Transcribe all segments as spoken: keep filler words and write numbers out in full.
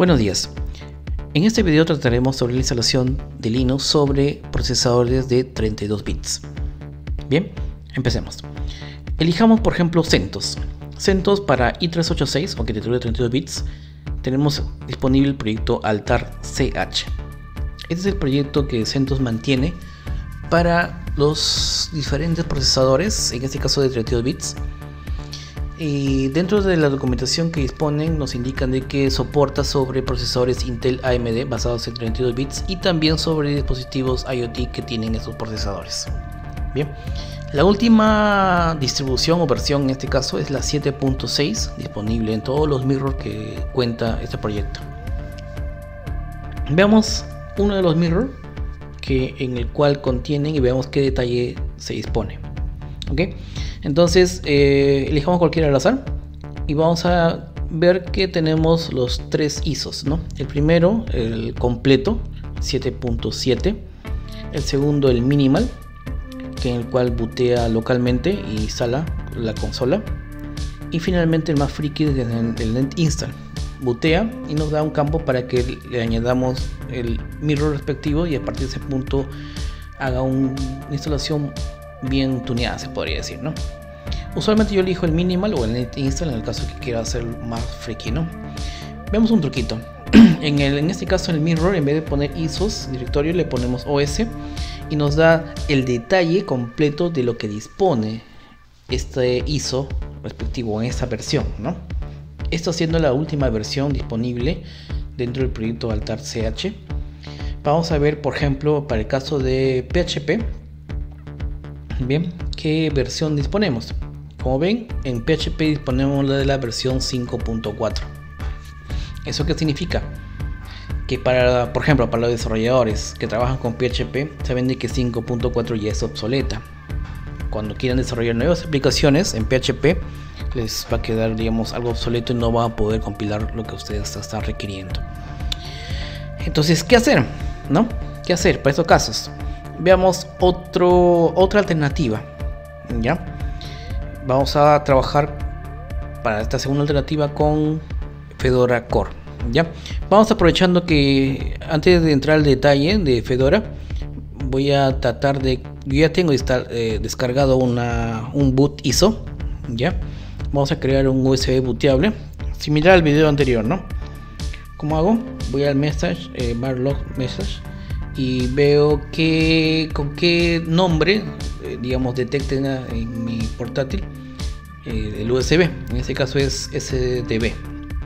Buenos días. En este video trataremos sobre la instalación de Linux sobre procesadores de treinta y dos bits. Bien, empecemos. Elijamos por ejemplo CentOS. CentOS para i trescientos ochenta y seis o arquitectura de treinta y dos bits. Tenemos disponible el proyecto Altar C H. Este es el proyecto que CentOS mantiene para los diferentes procesadores, en este caso de treinta y dos bits. Y dentro de la documentación que disponen nos indican de que soporta sobre procesadores Intel A M D basados en treinta y dos bits y también sobre dispositivos IoT que tienen esos procesadores. Bien, la última distribución o versión en este caso es la siete punto seis, disponible en todos los mirror que cuenta este proyecto. Veamos uno de los mirror que, en el cual contienen y veamos qué detalle se dispone. ¿Ok? Entonces eh, elijamos cualquiera al azar y vamos a ver que tenemos los tres I S Os, ¿no? El primero, el completo, siete punto siete. El segundo, el minimal, que en el cual bootea localmente y instala la consola. Y finalmente el más friki, el, el net install. Bootea y nos da un campo para que le añadamos el mirror respectivo y a partir de ese punto haga un, una instalación bien tuneada, se podría decir, ¿no? Usualmente yo elijo el minimal o el net install en el caso que quiera hacer más friki, ¿no? Veamos un truquito. en, el, en este caso en el mirror, en vez de poner I S Os directorio, le ponemos O S y nos da el detalle completo de lo que dispone este I S O respectivo en esta versión, ¿no? Esto siendo la última versión disponible dentro del proyecto Altar C H. Vamos a ver, por ejemplo, para el caso de P H P. Bien, ¿qué versión disponemos? Como ven, en P H P disponemos de la versión cinco punto cuatro. ¿Eso qué significa? Que para, por ejemplo, para los desarrolladores que trabajan con P H P, saben de que cinco punto cuatro ya es obsoleta. Cuando quieran desarrollar nuevas aplicaciones en P H P, les va a quedar, digamos, algo obsoleto y no van a poder compilar lo que ustedes están requiriendo. Entonces, ¿qué hacer? ¿No? ¿Qué hacer para estos casos? Veamos otro, otra alternativa. ¿Ya? Vamos a trabajar para esta segunda alternativa con Fedora Core. ¿Ya? Vamos aprovechando que antes de entrar al detalle de Fedora, voy a tratar de... Yo ya tengo eh, descargado una, un boot I S O. ¿Ya? Vamos a crear un U S B booteable, similar al video anterior, ¿no? ¿Cómo hago? Voy al message, eh, barlog message, y veo que con qué nombre eh, digamos detecten en mi portátil eh, el U S B. En este caso es S D B.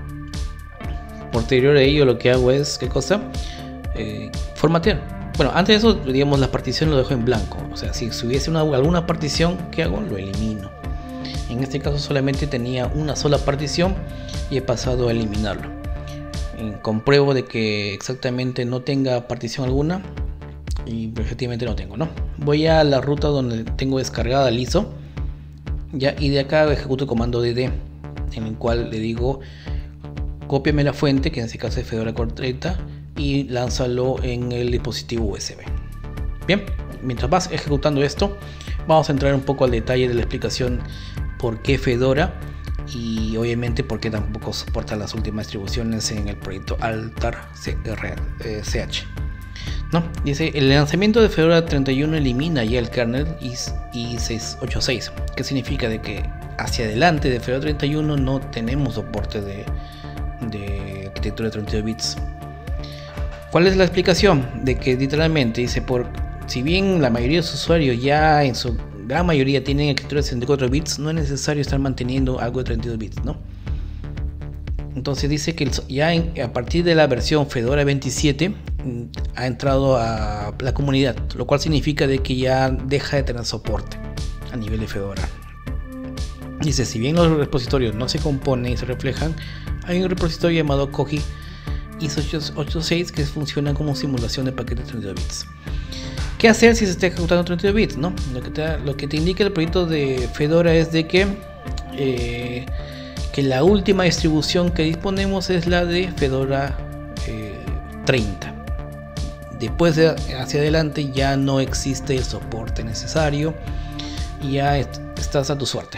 Posterior a ello lo que hago es, ¿qué cosa? Eh, formatear. Bueno, antes de eso, digamos, la partición lo dejo en blanco. O sea, si hubiese una, alguna partición, ¿qué hago? Lo elimino. En este caso solamente tenía una sola partición y he pasado a eliminarlo. Compruebo de que exactamente no tenga partición alguna y efectivamente no tengo, ¿no? Voy a la ruta donde tengo descargada el I S O, ya, y de acá ejecuto el comando dd, en el cual le digo cópiame la fuente, que en este caso es Fedora Core treinta, y lánzalo en el dispositivo U S B. Bien, mientras vas ejecutando esto, vamos a entrar un poco al detalle de la explicación por qué Fedora y obviamente porque tampoco soporta las últimas distribuciones en el proyecto Altar C H. No, dice el lanzamiento de Fedora treinta y uno elimina ya el kernel i seiscientos ochenta y seis, que significa de que hacia adelante de Fedora treinta y uno no tenemos soporte de, de arquitectura de treinta y dos bits. ¿Cuál es la explicación? De que literalmente dice, por si bien la mayoría de los usuarios ya en su gran mayoría tienen arquitectura de sesenta y cuatro bits, no es necesario estar manteniendo algo de treinta y dos bits, ¿no? Entonces dice que ya en, a partir de la versión Fedora veintisiete ha entrado a la comunidad, lo cual significa de que ya deja de tener soporte a nivel de Fedora. Dice, si bien los repositorios no se componen y se reflejan, hay un repositorio llamado Koji i seiscientos ochenta y seis que funciona como simulación de paquetes de treinta y dos bits. ¿Qué hacer si se está ejecutando treinta y dos bits? ¿No? Lo, que te, lo que te indica el proyecto de Fedora es de que, eh, que la última distribución que disponemos es la de Fedora eh, treinta. Después de hacia adelante ya no existe el soporte necesario y ya est estás a tu suerte.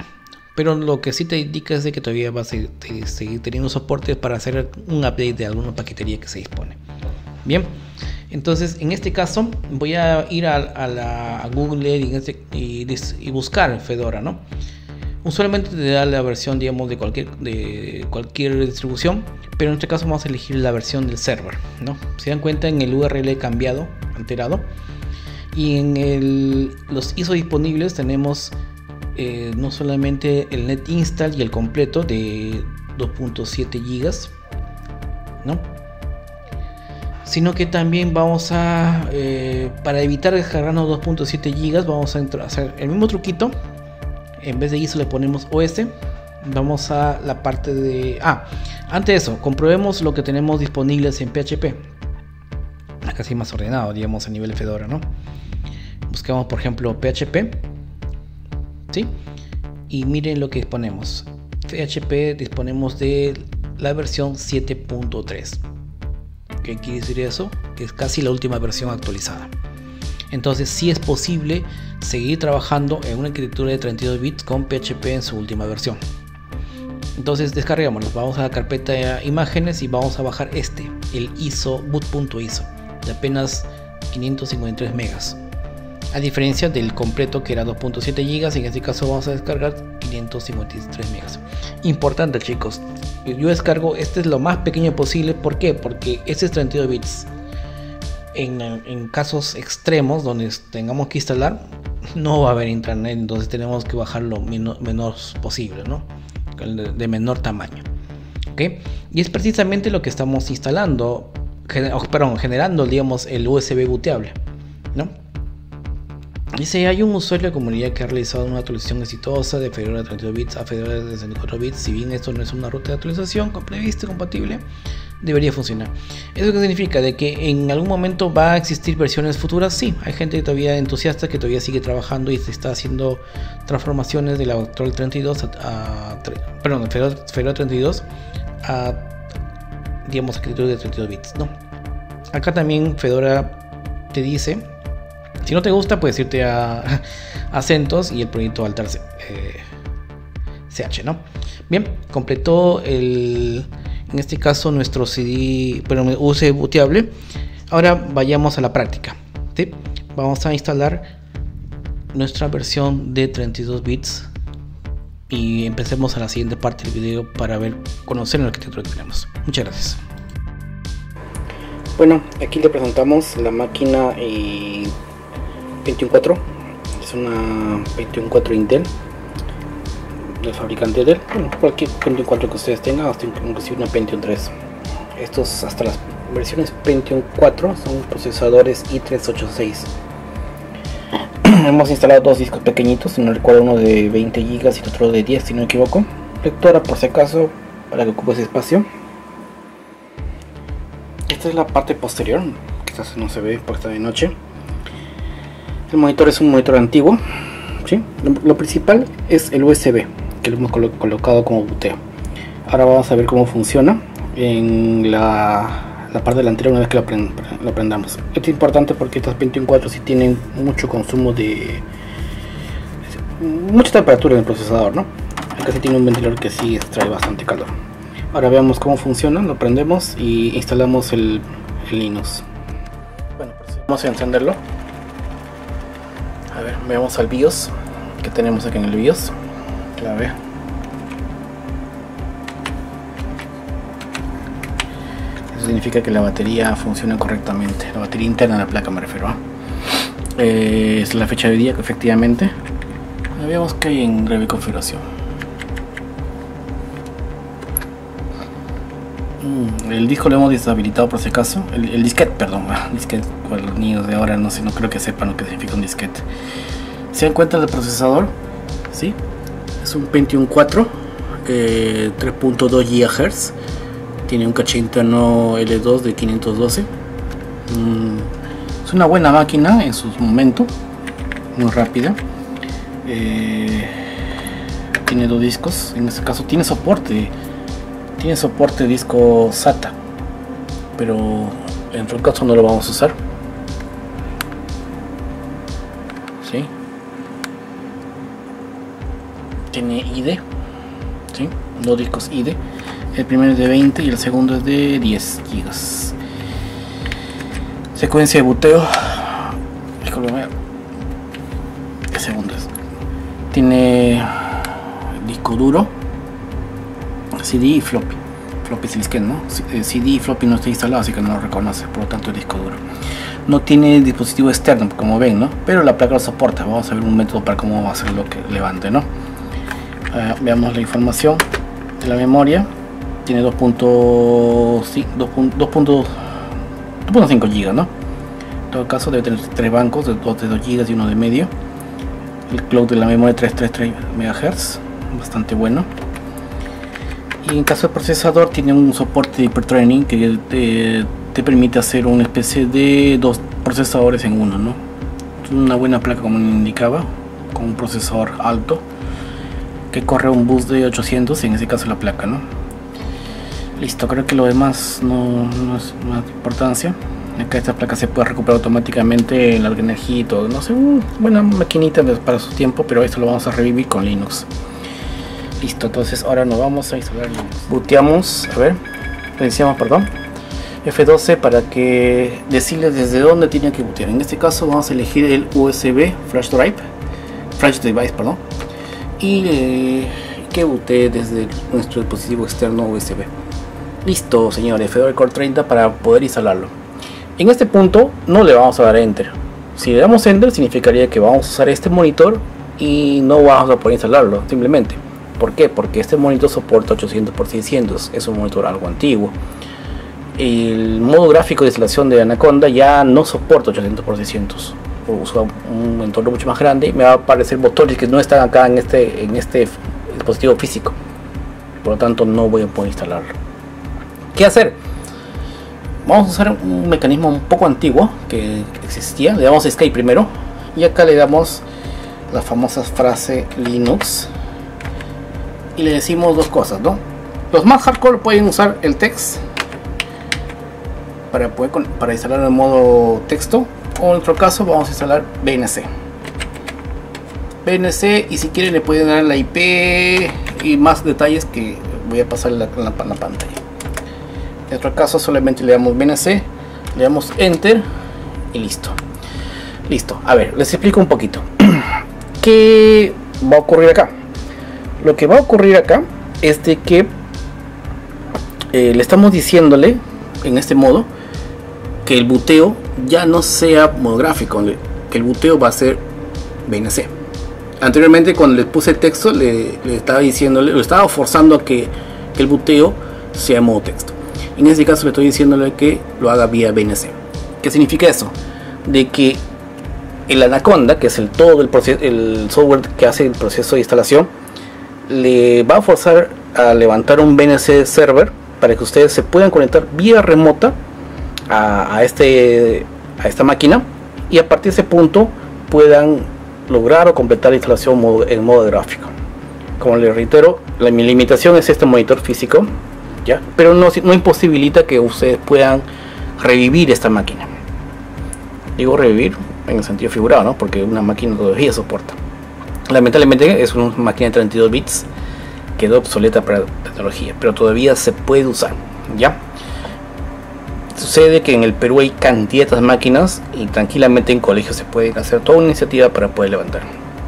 pero lo que sí te indica es de que todavía va a seguir, seguir teniendo soporte para hacer un update de alguna paquetería que se dispone. Bien, entonces en este caso voy a ir a, a, la, a Google y, este, y, y buscar Fedora, ¿no? Usualmente te da la versión, digamos, de cualquier, de cualquier distribución, pero en este caso vamos a elegir la versión del server, ¿no? Se dan cuenta, en el U R L cambiado, alterado, y en el, los I S O disponibles tenemos eh, no solamente el net install y el completo de dos punto siete gigas, ¿no? Sino que también vamos a, eh, para evitar descargarnos dos punto siete gigas, vamos a entrar, hacer el mismo truquito. En vez de I S O le ponemos O S. Vamos a la parte de... Ah, antes de eso, comprobemos lo que tenemos disponibles en P H P. Acá sí más ordenado, digamos, a nivel de Fedora, ¿no? Buscamos, por ejemplo, P H P. ¿Sí? Y miren lo que disponemos. P H P disponemos de la versión siete punto tres. ¿Qué quiere decir eso? Que es casi la última versión actualizada. Entonces sí es posible seguir trabajando en una arquitectura de treinta y dos bits con P H P en su última versión. Entonces descarguémoslo, vamos a la carpeta de imágenes y vamos a bajar este, el I S O boot.iso, de apenas quinientos cincuenta y tres megas. A diferencia del completo, que era dos punto siete gigas, en este caso vamos a descargar quinientos cincuenta y tres megas. Importante, chicos, yo descargo, este es lo más pequeño posible. ¿Por qué? Porque este es treinta y dos bits. En, en casos extremos donde tengamos que instalar, no va a haber internet, entonces tenemos que bajar lo menos, menos posible, ¿no? De, de menor tamaño. ¿Okay? Y es precisamente lo que estamos instalando, gener, oh, perdón, generando, digamos, el U S B booteable, ¿no? Dice, hay un usuario de la comunidad que ha realizado una actualización exitosa de Fedora de treinta y dos bits a Fedora de sesenta y cuatro bits. Si bien esto no es una ruta de actualización prevista compatible, debería funcionar. ¿Eso qué significa? De que en algún momento va a existir versiones futuras. Sí, hay gente todavía entusiasta que todavía sigue trabajando y se está haciendo transformaciones de la actual treinta y dos a, a perdón, Fedora, Fedora treinta y dos a, digamos, arquitectura de treinta y dos bits, ¿no? Acá también Fedora te dice, si no te gusta, puedes irte a, a CentOS y el proyecto Altar eh, C H, ¿no? Bien, completó el, en este caso nuestro C D, pero U S B booteable. Ahora vayamos a la práctica, ¿sí? Vamos a instalar nuestra versión de treinta y dos bits y empecemos a la siguiente parte del video para ver, conocer la arquitectura que tenemos. Muchas gracias. Bueno, aquí le presentamos la máquina eh, Pentium cuatro. Es una Pentium cuatro Intel del fabricante Dell. Bueno, cualquier Pentium cuatro que ustedes tengan, hasta inclusive una Pentium tres. Estos, hasta las versiones Pentium cuatro, son procesadores i tres ochenta y seis. Hemos instalado dos discos pequeñitos, en el cual uno de veinte gigas y otro de diez, si no me equivoco. Lectora por si acaso, para que ocupe ese espacio. Esta es la parte posterior, quizás no se ve porque está de noche. El monitor es un monitor antiguo, ¿sí? Lo, lo principal es el U S B, que lo hemos colo colocado como booteo. Ahora vamos a ver cómo funciona en la, la parte delantera una vez que lo, aprend lo aprendamos. Esto es importante porque estas Pentium cuatro sí tienen mucho consumo de... mucha temperatura en el procesador, ¿no? Acá sí tiene un ventilador que sí extrae bastante calor. Ahora veamos cómo funciona, lo prendemos y instalamos el, el Linux. Bueno, vamos a encenderlo. A ver, veamos al BIOS. ¿Qué tenemos aquí en el BIOS? A ver. Eso significa que la batería funciona correctamente. La batería interna de la placa me refiero. Eh, es la fecha de día que efectivamente. Veamos qué hay en breve configuración. El disco lo hemos deshabilitado por si acaso. El, el disquete, perdón, disquete, para los niños de ahora no sé, no creo que sepan lo que significa un disquete. Se dan cuenta del procesador, ¿sí? Es un Pentium cuatro, eh, tres punto dos gigahertz. Tiene un caché interno L dos de quinientos doce. Mm, es una buena máquina en su momento, muy rápida. Eh, tiene dos discos, en este caso tiene soporte. Tiene soporte disco SATA, pero en todo caso no lo vamos a usar. ¿Sí? tiene I D E, ¿sí? Dos discos I D E. El primero es de veinte y el segundo es de diez gigas. Secuencia de boteo. ¿Qué segundo es? Tiene disco duro, C D y floppy. Floppy es el scan, ¿no? C D y floppy no está instalado, así que no lo reconoce, por lo tanto el disco duro. No tiene dispositivo externo, como ven, ¿no? Pero la placa lo soporta. Vamos a ver un método para cómo va a hacer lo que levante, ¿no? Uh, veamos la información de la memoria. Tiene dos punto cinco gigas, ¿no? En todo caso debe tener tres bancos, dos de dos gigas y uno de medio. El clock de la memoria trescientos treinta y tres megahertz, bastante bueno. Y en caso de procesador tiene un soporte de hyperthreading que te, te permite hacer una especie de dos procesadores en uno, ¿no? Una buena placa, como indicaba, con un procesador alto que corre un bus de ochocientos, en ese caso la placa, ¿no? Listo, creo que lo demás no, no es más de importancia. Acá esta placa se puede recuperar automáticamente en larga energía y todo. No sé, una buena maquinita para su tiempo, pero esto lo vamos a revivir con Linux. Listo, entonces ahora nos vamos a instalar Linux. Booteamos, a ver, le decíamos, perdón, F doce para que decirle desde dónde tiene que bootear. En este caso vamos a elegir el U S B Flash Drive, Flash Device, perdón, y eh, que bootee desde nuestro dispositivo externo U S B. Listo, señores, Fedora Core treinta para poder instalarlo. En este punto no le vamos a dar Enter. Si le damos Enter significaría que vamos a usar este monitor y no vamos a poder instalarlo, simplemente. ¿Por qué? Porque este monitor soporta ochocientos por seiscientos, es un monitor algo antiguo. El modo gráfico de instalación de Anaconda ya no soporta ochocientos por seiscientos. Usa un entorno mucho más grande y me va a aparecer botones que no están acá en este, en este dispositivo físico. Por lo tanto no voy a poder instalarlo. ¿Qué hacer? Vamos a usar un mecanismo un poco antiguo que existía. Le damos Escape primero y acá le damos la famosa frase Linux y le decimos dos cosas, ¿no? Los más hardcore pueden usar el text para poder para instalar en modo texto, o en nuestro caso vamos a instalar B N C. B N C, y si quieren le pueden dar la I P y más detalles que voy a pasar en la, en la, en la pantalla. En nuestro caso solamente le damos B N C, le damos Enter y listo. Listo, a ver, les explico un poquito. ¿Qué va a ocurrir acá? Lo que va a ocurrir acá es de que eh, le estamos diciéndole en este modo que el booteo ya no sea modo gráfico, que el booteo va a ser B N C. Anteriormente, cuando le puse texto, le, le estaba diciéndole, lo estaba forzando a que, que el booteo sea modo texto. En este caso le estoy diciéndole que lo haga vía B N C. ¿Qué significa eso? De que el Anaconda, que es el todo el proceso, el software que hace el proceso de instalación, le va a forzar a levantar un B N C server para que ustedes se puedan conectar vía remota a, a, este, a esta máquina, y a partir de ese punto puedan lograr o completar la instalación modo, en modo gráfico. Como les reitero, la, mi limitación es este monitor físico, ¿ya? Pero no, no imposibilita que ustedes puedan revivir esta máquina. Digo revivir en el sentido figurado, ¿no? Porque una máquina todavía soporta. Lamentablemente es una máquina de treinta y dos bits, quedó obsoleta para la tecnología, pero todavía se puede usar, ¿ya? Sucede que en el Perú hay cantidad de máquinas y tranquilamente en colegios se puede hacer toda una iniciativa para poder levantar.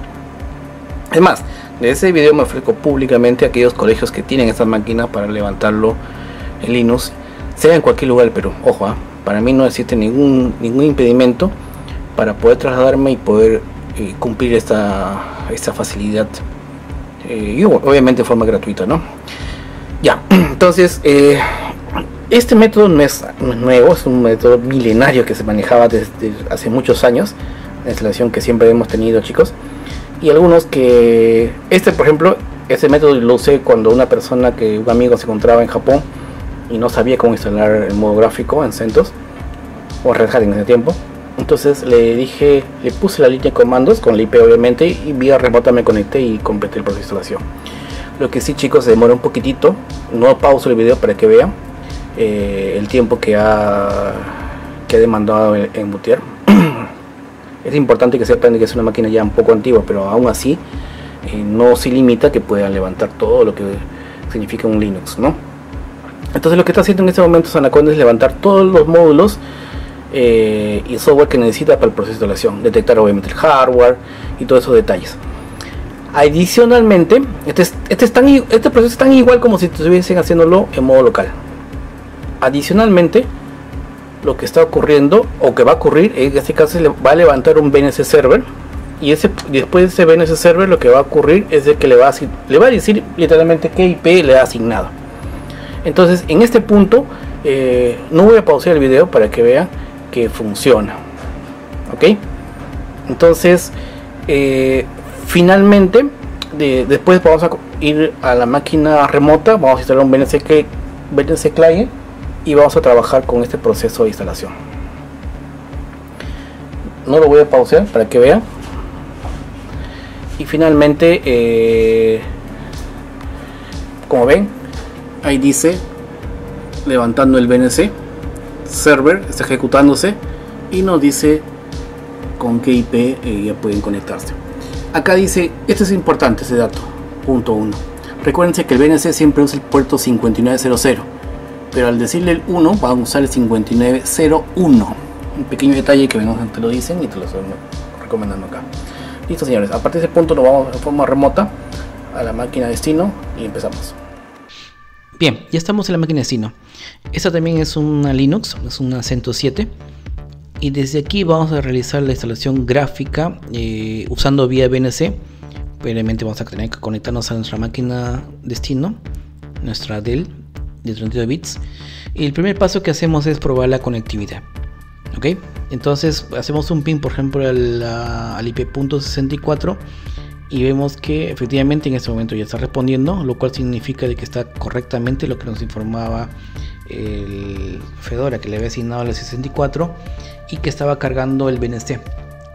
Es más, de ese video me ofrezco públicamente a aquellos colegios que tienen estas máquinas para levantarlo en Linux, sea en cualquier lugar del Perú. Ojo, ¿eh? Para mí no existe ningún, ningún impedimento para poder trasladarme y poder eh, cumplir esta, esta facilidad, eh, y obviamente de forma gratuita, ¿no? Ya, entonces eh, este método no es, no es nuevo, es un método milenario que se manejaba desde hace muchos años, la instalación que siempre hemos tenido, chicos. Y algunos que, este por ejemplo, este método lo usé cuando una persona, que un amigo se encontraba en Japón y no sabía cómo instalar el modo gráfico en CentOS o Red Hat en ese tiempo. Entonces le dije, le puse la línea de comandos con la I P obviamente, y vía remota me conecté y completé el proceso de instalación. Lo que sí, chicos, se demora un poquitito. No pauso el video para que vean eh, el tiempo que ha, que ha demandado en, en bootear. Es importante que sepan que es una máquina ya un poco antigua, pero aún así eh, no se limita a que puedan levantar todo lo que significa un Linux, ¿no? Entonces lo que está haciendo en este momento Anaconda es levantar todos los módulos eh, y software que necesita para el proceso de instalación, detectar obviamente el hardware y todos esos detalles. Adicionalmente, este, es, este, es tan, este proceso es tan igual como si estuviesen haciéndolo en modo local. Adicionalmente, lo que está ocurriendo o que va a ocurrir en este caso se le va a levantar un V N C server, y ese, después de ese V N C server lo que va a ocurrir es de que le va a, le va a decir literalmente qué I P le ha asignado. Entonces en este punto eh, no voy a pausar el video para que vean que funciona, ok. Entonces eh, finalmente de, después vamos a ir a la máquina remota, vamos a instalar un V N C, V N C client y vamos a trabajar con este proceso de instalación. No lo voy a pausar para que vean. Y finalmente eh, como ven, ahí dice levantando el V N C server, está ejecutándose y nos dice con qué I P eh, ya pueden conectarse. Acá dice, esto es importante, ese dato, punto uno. Recuérdense que el V N C siempre usa el puerto cincuenta y nueve cero cero, pero al decirle el uno van a usar el cincuenta y nueve cero uno. Un pequeño detalle que no te lo dicen y te lo estoy recomendando acá. Listo, señores, a partir de ese punto nos vamos de forma remota a la máquina destino y empezamos. Bien, ya estamos en la máquina destino. Esta también es una Linux, es una CentOS siete. Y desde aquí vamos a realizar la instalación gráfica eh, usando vía V N C. Previamente vamos a tener que conectarnos a nuestra máquina destino, nuestra Dell de treinta y dos bits. Y el primer paso que hacemos es probar la conectividad. Ok, entonces hacemos un ping por ejemplo al, al I P punto sesenta y cuatro y vemos que efectivamente en este momento ya está respondiendo, lo cual significa de que está correctamente lo que nos informaba el Fedora, que le había asignado al sesenta y cuatro y que estaba cargando el V N C.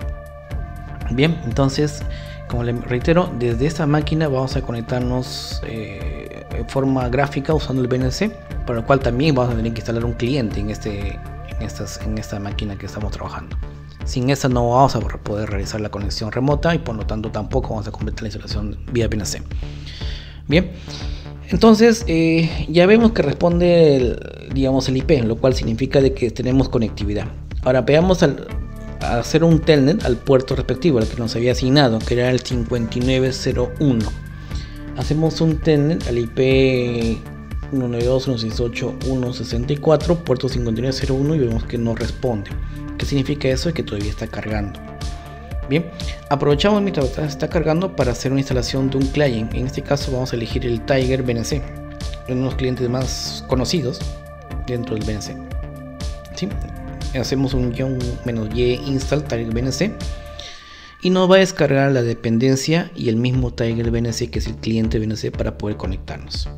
Bien, entonces como le reitero, desde esta máquina vamos a conectarnos eh, en forma gráfica usando el V N C, para lo cual también vamos a tener que instalar un cliente en este En, estas, en esta máquina que estamos trabajando. Sin esta no vamos a poder realizar la conexión remota y por lo tanto tampoco vamos a completar la instalación vía V N C. Bien, entonces eh, ya vemos que responde el, digamos el I P, lo cual significa de que tenemos conectividad. Ahora veamos al a hacer un telnet al puerto respectivo al que nos había asignado, que era el cincuenta y nueve cero uno. Hacemos un telnet al I P uno nueve dos punto uno seis ocho punto uno sesenta y cuatro, puerto cincuenta y nueve cero uno, y vemos que no responde. ¿Qué significa eso? Que todavía está cargando. Bien, aprovechamos mientras está cargando para hacer una instalación de un client. En este caso vamos a elegir el Tiger V N C, uno de los clientes más conocidos dentro del V N C. ¿Sí? Hacemos un guión menos y install Tiger V N C y nos va a descargar la dependencia y el mismo Tiger V N C, que es el cliente V N C, para poder conectarnos.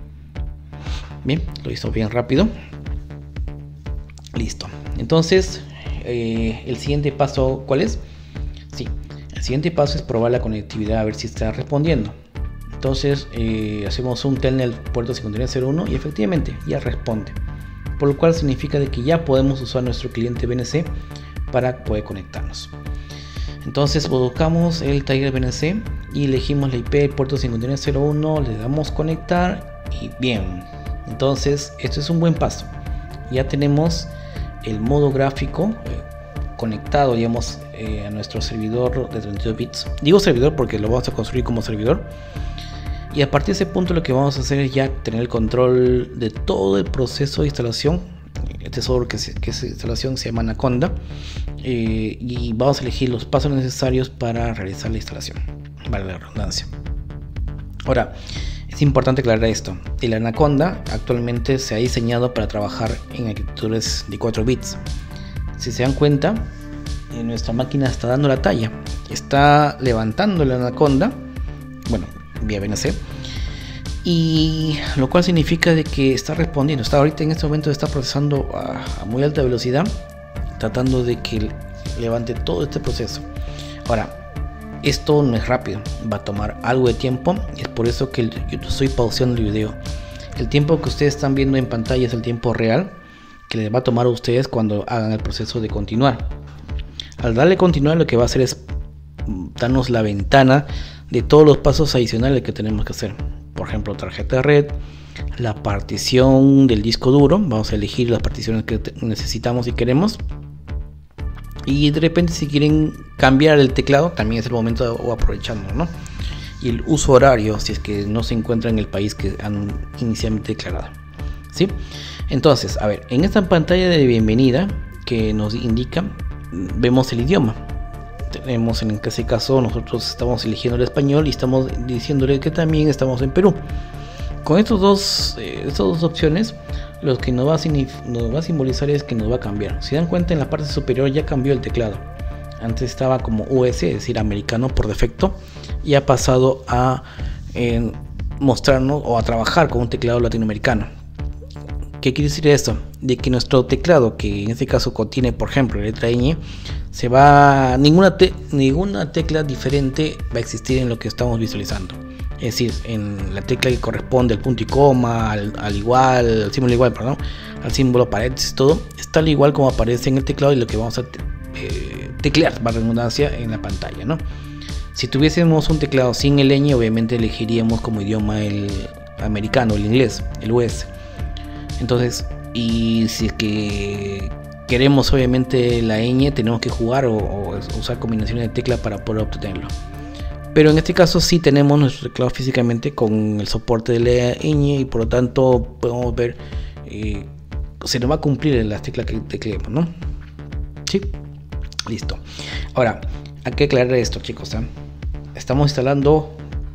Bien, lo hizo bien rápido. Listo. Entonces, eh, el siguiente paso, ¿cuál es? Sí, el siguiente paso es probar la conectividad, a ver si está respondiendo. Entonces, eh, hacemos un telnet al puerto cincuenta y nueve cero uno y efectivamente ya responde. Por lo cual significa de que ya podemos usar nuestro cliente V N C para poder conectarnos. Entonces, buscamos el Tiger V N C y elegimos la I P puerto cincuenta y nueve cero uno, le damos conectar y bien. Entonces esto es un buen paso. Ya tenemos el modo gráfico eh, conectado, digamos, eh, a nuestro servidor de treinta y dos bits. Digo servidor porque lo vamos a construir como servidor. Y a partir de ese punto lo que vamos a hacer es ya tener el control de todo el proceso de instalación. Este software que, se, que es instalación se llama Anaconda. Eh, y vamos a elegir los pasos necesarios para realizar la instalación. Vale la redundancia. Ahora, es importante aclarar esto. El Anaconda actualmente se ha diseñado para trabajar en arquitecturas de cuatro bits. Si se dan cuenta, nuestra máquina está dando la talla. Está levantando el Anaconda, bueno, vía V N C, y lo cual significa de que está respondiendo. Está ahorita en este momento está procesando a, a muy alta velocidad, tratando de que levante todo este proceso. Ahora, esto no es rápido, va a tomar algo de tiempo, y es por eso que yo estoy pausando el video. El tiempo que ustedes están viendo en pantalla es el tiempo real que les va a tomar a ustedes cuando hagan el proceso de continuar. Al darle continuar, lo que va a hacer es darnos la ventana de todos los pasos adicionales que tenemos que hacer. Por ejemplo, tarjeta de red, la partición del disco duro, vamos a elegir las particiones que necesitamos y queremos. Y de repente si quieren cambiar el teclado, también es el momento de aprovecharlo, ¿no? Y el uso horario, si es que no se encuentra en el país que han inicialmente declarado, ¿sí? Entonces, a ver, en esta pantalla de bienvenida que nos indica, vemos el idioma. Tenemos en este caso, nosotros estamos eligiendo el español y estamos diciéndole que también estamos en Perú. Con estos dos, eh, estas dos opciones, lo que nos va, a nos va a simbolizar es que nos va a cambiar. Si dan cuenta, en la parte superior ya cambió el teclado. Antes estaba como U S, es decir, americano por defecto, y ha pasado a eh, mostrarnos o a trabajar con un teclado latinoamericano. ¿Qué quiere decir esto? De que nuestro teclado, que en este caso contiene, por ejemplo, la letra ñ, se va, ninguna, te, ninguna tecla diferente va a existir en lo que estamos visualizando. Es decir, en la tecla que corresponde al punto y coma, al, al igual, al símbolo igual, perdón, al símbolo paréntesis, todo está al igual como aparece en el teclado y lo que vamos a te, eh, teclear, para redundancia, en la pantalla, ¿no? Si tuviésemos un teclado sin el ñ, obviamente elegiríamos como idioma el americano, el inglés, el U S. Entonces, y si es que queremos obviamente la ñ, tenemos que jugar o, o usar combinaciones de tecla para poder obtenerlo. Pero en este caso sí tenemos nuestro teclado físicamente con el soporte de la ñ y por lo tanto podemos ver, eh, se nos va a cumplir en las teclas que tecleemos, ¿no? Sí, listo. Ahora, hay que aclarar esto, chicos, ¿eh? Estamos instalando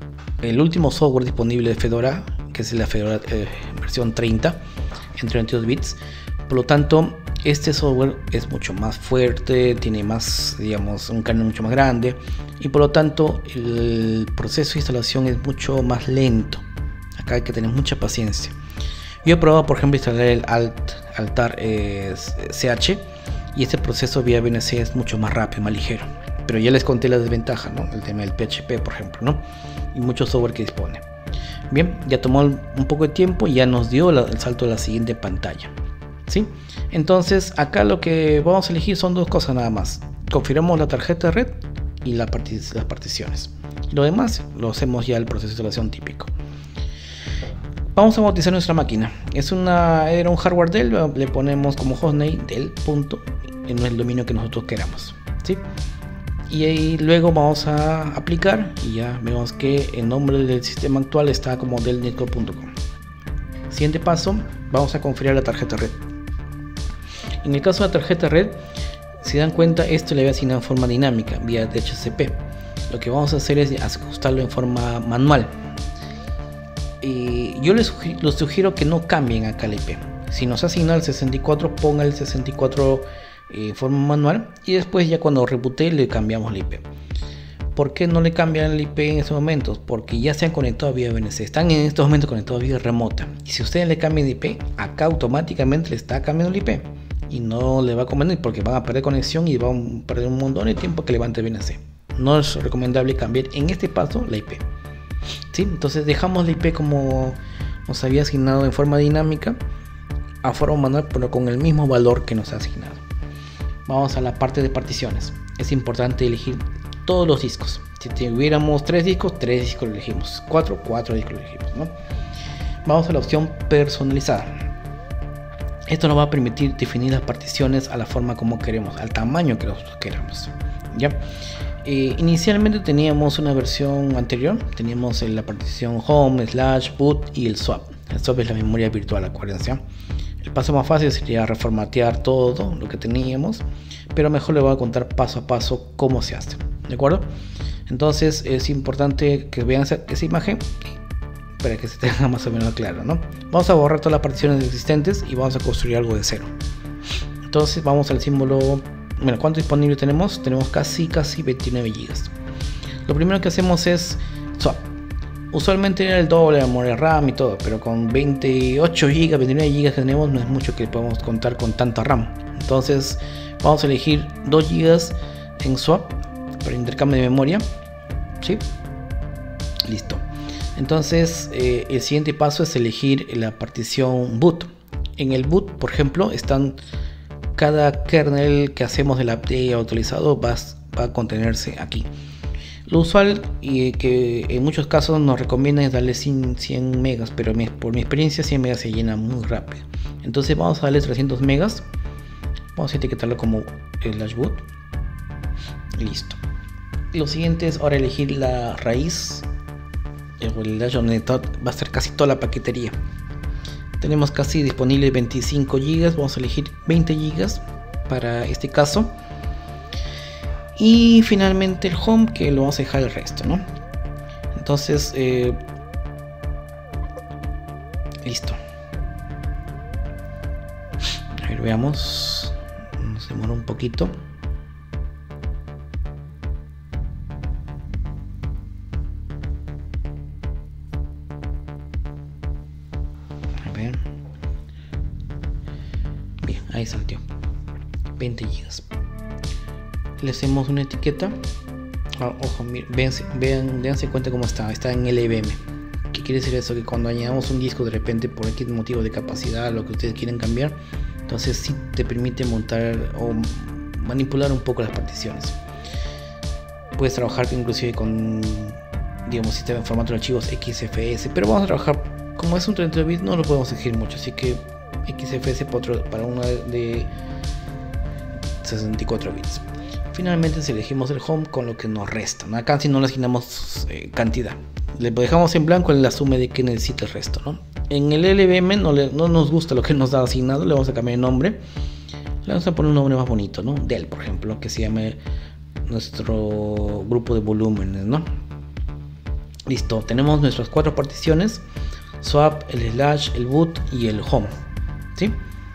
el último software disponible de Fedora, que es la Fedora eh, versión treinta en treinta y dos bits. Por lo tanto, este software es mucho más fuerte, tiene más, digamos, un kernel mucho más grande y por lo tanto el proceso de instalación es mucho más lento. Acá hay que tener mucha paciencia. Yo he probado, por ejemplo, instalar el Alt, Altar eh, C H y este proceso vía V N C es mucho más rápido, más ligero. Pero ya les conté la desventaja, ¿no? El tema del P H P, por ejemplo, ¿no? Y mucho software que dispone. Bien, ya tomó un poco de tiempo y ya nos dio la, el salto a la siguiente pantalla, ¿sí? Entonces acá lo que vamos a elegir son dos cosas nada más. Configuramos la tarjeta de red y la partic las particiones. Y lo demás lo hacemos ya el proceso de instalación típico. Vamos a bautizar nuestra máquina. Es una, era un hardware Dell, le ponemos como hostname Dell punto en el dominio que nosotros queramos, ¿sí? Y ahí luego vamos a aplicar y ya vemos que el nombre del sistema actual está como dell netcore punto com. Siguiente paso, vamos a configurar la tarjeta red. En el caso de la tarjeta red, si dan cuenta, esto le voy a asignar en forma dinámica vía D H C P. Lo que vamos a hacer es ajustarlo en forma manual. Y yo les sugiero, les sugiero que no cambien acá la I P. Si nos asigna el sesenta y cuatro, ponga el sesenta y cuatro en eh, forma manual y después ya cuando reboote le cambiamos la I P. ¿Por qué no le cambian la I P en estos momentos? Porque ya se han conectado vía V N C, están en estos momentos conectados vía remota y si ustedes le cambian de I P, acá automáticamente le está cambiando la I P y no le va a convenir porque van a perder conexión y van a perder un montón de tiempo que levante V N C. No es recomendable cambiar en este paso la I P, ¿sí? Entonces dejamos la I P como nos había asignado en forma dinámica a forma manual, pero con el mismo valor que nos ha asignado. Vamos a la parte de particiones. Es importante elegir todos los discos. Si tuviéramos tres discos, tres discos lo elegimos. Cuatro, cuatro discos lo elegimos, ¿no? Vamos a la opción personalizada. Esto nos va a permitir definir las particiones a la forma como queremos, al tamaño que nosotros queramos, ¿ya? Eh, inicialmente teníamos una versión anterior. Teníamos la partición home, slash, boot y el swap. El swap es la memoria virtual, acuérdense. El paso más fácil sería reformatear todo lo que teníamos, pero mejor le voy a contar paso a paso cómo se hace, ¿de acuerdo? Entonces es importante que vean esa, esa imagen para que se tenga más o menos claro, ¿no? Vamos a borrar todas las particiones existentes y vamos a construir algo de cero. Entonces vamos al símbolo, bueno, ¿cuánto disponible tenemos? Tenemos casi, casi veintinueve gigas. Lo primero que hacemos es swap. Usualmente era el doble de memoria RAM y todo, pero con veintiocho gigas, veintinueve gigas que tenemos no es mucho que podemos contar con tanta RAM. Entonces vamos a elegir dos gigas en swap para intercambio de memoria, ¿sí? Listo. Entonces eh, el siguiente paso es elegir la partición boot. En el boot, por ejemplo, están cada kernel que hacemos del update actualizado va, va a contenerse aquí. Lo usual y que en muchos casos nos recomienda es darle cien megas, pero por mi experiencia cien megas se llena muy rápido. Entonces vamos a darle trescientos megas. Vamos a etiquetarlo como slash boot. Listo. Lo siguiente es ahora elegir la raíz. El slash donde va a ser casi toda la paquetería. Tenemos casi disponible veinticinco gigas. Vamos a elegir veinte gigas para este caso. Y finalmente el home, que lo vamos a dejar el resto, ¿no? Entonces, eh, listo. A ver, veamos. Nos demora un poquito. A ver. Bien, ahí salió. veinte gigas. Le hacemos una etiqueta. Oh, ojo, miren, vean, vean, dense cuenta cómo está. Está en L V M. ¿Qué quiere decir eso? Que cuando añadamos un disco de repente por X motivo de capacidad, lo que ustedes quieren cambiar, entonces sí te permite montar o manipular un poco las particiones. Puedes trabajar inclusive con, digamos, sistema en formato de archivos X F S, pero vamos a trabajar, como es un treinta y dos bits, no lo podemos elegir mucho, así que X F S para, otro, para una de sesenta y cuatro bits. Finalmente si elegimos el home con lo que nos resta, ¿no? Acá si no le asignamos eh, cantidad, le dejamos en blanco en la suma de que necesita el resto, ¿no? En el L V M no, le, no nos gusta lo que nos da asignado, le vamos a cambiar el nombre, le vamos a poner un nombre más bonito, ¿no? Del, por ejemplo, que se llame nuestro grupo de volúmenes, ¿no? Listo, tenemos nuestras cuatro particiones: swap, el slash, el boot y el home, ¿sí?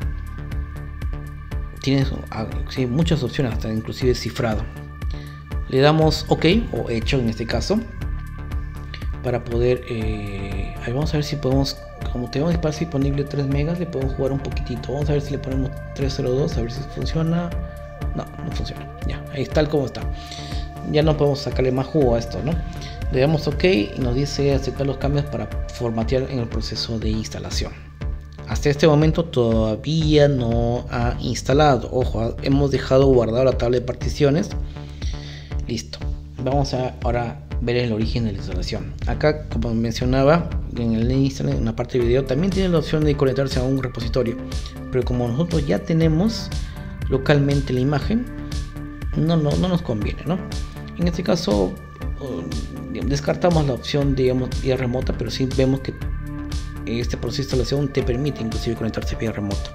Tienes sí, muchas opciones, hasta inclusive cifrado. Le damos OK o hecho en este caso para poder eh, ahí vamos a ver si podemos, como tenemos espacio disponible tres megas, le podemos jugar un poquitito. Vamos a ver si le ponemos trescientos dos, a ver si funciona. No, no funciona. Ya, ahí está como está. Ya no podemos sacarle más jugo a esto, ¿no? Le damos OK y nos dice aceptar los cambios para formatear en el proceso de instalación. Hasta este momento todavía no ha instalado. Ojo, hemos dejado guardado la tabla de particiones. Listo. Vamos a ahora ver el origen de la instalación. Acá, como mencionaba, en el install, en la parte de video, también tiene la opción de conectarse a un repositorio. Pero como nosotros ya tenemos localmente la imagen, no, no, no nos conviene, ¿no? En este caso, uh, descartamos la opción, digamos, vía remota, pero sí vemos que este proceso de instalación te permite inclusive conectarse vía remoto.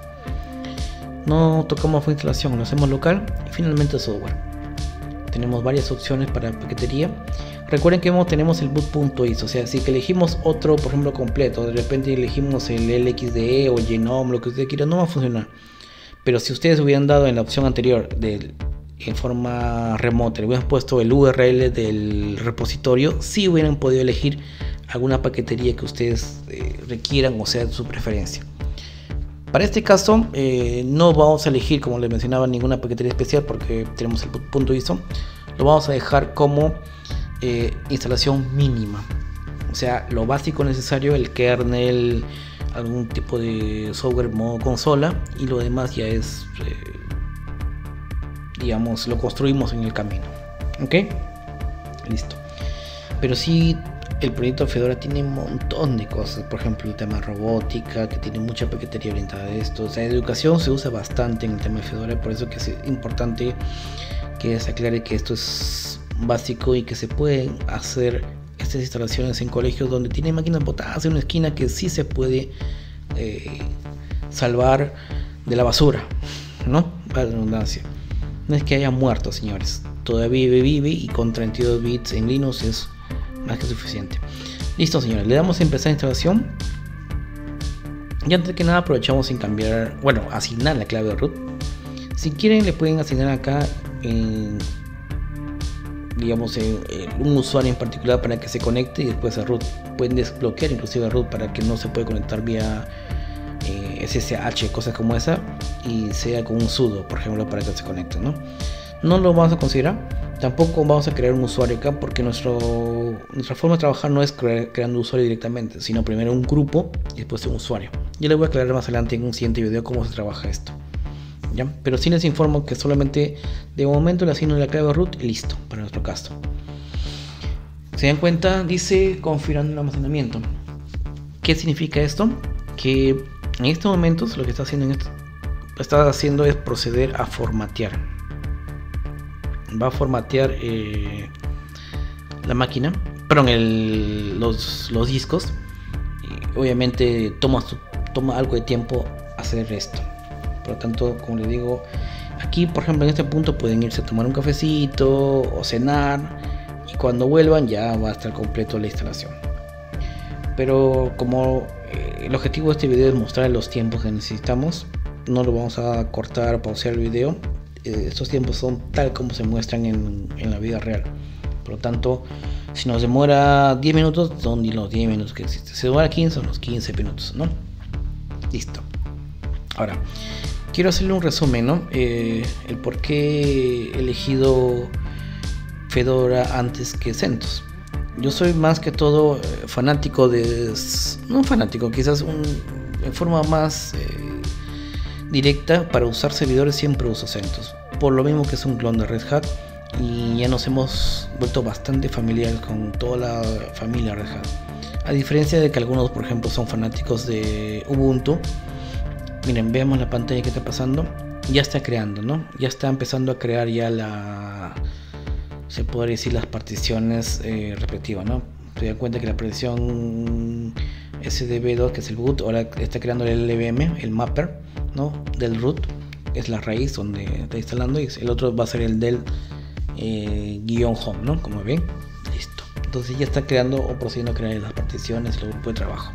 No tocamos fue instalación, lo hacemos local y finalmente software. Tenemos varias opciones para paquetería. Recuerden que tenemos el boot.is, o sea, si que elegimos otro, por ejemplo, completo, de repente elegimos el L X D E o el Genome, lo que ustedes quieran, no va a funcionar. Pero si ustedes hubieran dado en la opción anterior de, en forma remota, le hubieran puesto el U R L del repositorio, sí hubieran podido elegir alguna paquetería que ustedes eh, requieran o sea de su preferencia. Para este caso eh, no vamos a elegir, como les mencionaba, ninguna paquetería especial porque tenemos el punto I S O. Lo vamos a dejar como eh, instalación mínima, o sea, lo básico necesario, el kernel, algún tipo de software modo consola, y lo demás ya es eh, digamos, lo construimos en el camino. Ok, listo. Pero sí, el proyecto Fedora tiene un montón de cosas, por ejemplo el tema robótica, que tiene mucha paquetería orientada a esto. O sea, educación se usa bastante en el tema de Fedora, por eso que es importante que se aclare que esto es básico y que se pueden hacer estas instalaciones en colegios donde tienen máquinas botadas en una esquina, que sí se puede eh, salvar de la basura, ¿no? Para la redundancia. No es que haya muerto, señores, todavía vive, vive y con treinta y dos bits en Linux es más que suficiente. Listo, señores, le damos a empezar instalación. Y antes que nada aprovechamos en cambiar, bueno, asignar la clave de root. Si quieren le pueden asignar acá en, digamos, en, en un usuario en particular para que se conecte y después a root. Pueden desbloquear inclusive a root para que no se pueda conectar vía eh, S S H, cosas como esa, y sea con un sudo, por ejemplo, para que se conecte, ¿no? No lo vamos a considerar. Tampoco vamos a crear un usuario acá porque nuestro, nuestra forma de trabajar no es cre creando usuario directamente, sino primero un grupo y después un usuario. Yo les voy a aclarar más adelante en un siguiente video cómo se trabaja esto, ¿ya? Pero sí les informo que solamente de momento le asigno la clave root y listo para nuestro caso. Se dan cuenta, dice configurando el almacenamiento. ¿Qué significa esto? Que en estos momentos lo que está haciendo, en esto, está haciendo es proceder a formatear. Va a formatear eh, la máquina, perdón, el, los, los discos. Y obviamente toma, toma algo de tiempo hacer esto. Por lo tanto, como les digo, aquí por ejemplo en este punto pueden irse a tomar un cafecito o cenar. Y cuando vuelvan ya va a estar completo la instalación. Pero como eh, el objetivo de este video es mostrar los tiempos que necesitamos, no lo vamos a cortar, pausear el video. Eh, estos tiempos son tal como se muestran en, en la vida real. Por lo tanto, si nos demora diez minutos, son los diez minutos que existen. Si demora quince, son los quince minutos, ¿no? Listo. Ahora, quiero hacerle un resumen, ¿no? Eh, el por qué he elegido Fedora antes que CentOS. Yo soy más que todo fanático de, no fanático, quizás un, en forma más eh, directa, para usar servidores siempre uso CentOS, por lo mismo que es un clon de Red Hat y ya nos hemos vuelto bastante familiares con toda la familia Red Hat, a diferencia de que algunos por ejemplo son fanáticos de Ubuntu. Miren, veamos la pantalla que está pasando, ya está creando, ¿no? Ya está empezando a crear ya la, se podría decir, las particiones eh, respectivas, ¿no? Se dan cuenta que la partición S D B dos, que es el boot, ahora está creando el L V M, el mapper, ¿no? Del root, es la raíz donde está instalando, y el otro va a ser el del eh, guión home, ¿no? Como ven, listo. Entonces ya está creando o procediendo a crear las particiones, el grupo de trabajo.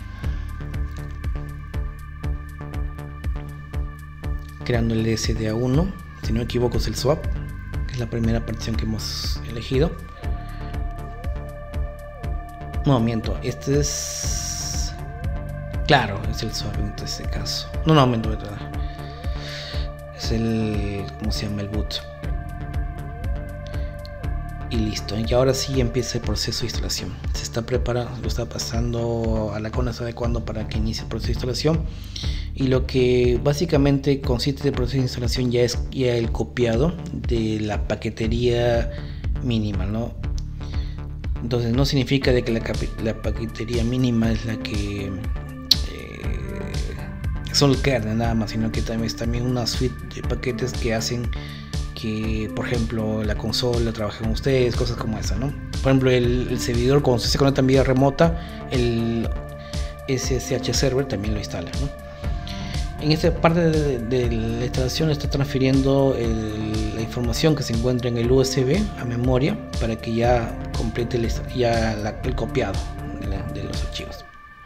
Creando el S D A uno, si no me equivoco es el swap, que es la primera partición que hemos elegido. No, miento, este es, claro, es el swap en este caso. No, no, miento, es el, ¿cómo se llama? El boot. Y listo, y ahora sí empieza el proceso de instalación. Se está preparando, lo está pasando a la CONA, se adecuando para que inicie el proceso de instalación. Y lo que básicamente consiste el proceso de instalación ya es ya el copiado de la paquetería mínima, ¿no? Entonces no significa de que la, la paquetería mínima es la que eh, son kernel nada más, sino que también es también una suite de paquetes que hacen que, por ejemplo, la consola trabaje con ustedes, cosas como esa, ¿no? Por ejemplo, el, el servidor, cuando se conecta en vía remota, el S S H server también lo instala, ¿no? En esta parte de, de la instalación está transfiriendo el, la información que se encuentra en el U S B a memoria para que ya complete el, ya la, el copiado de, la, de los archivos.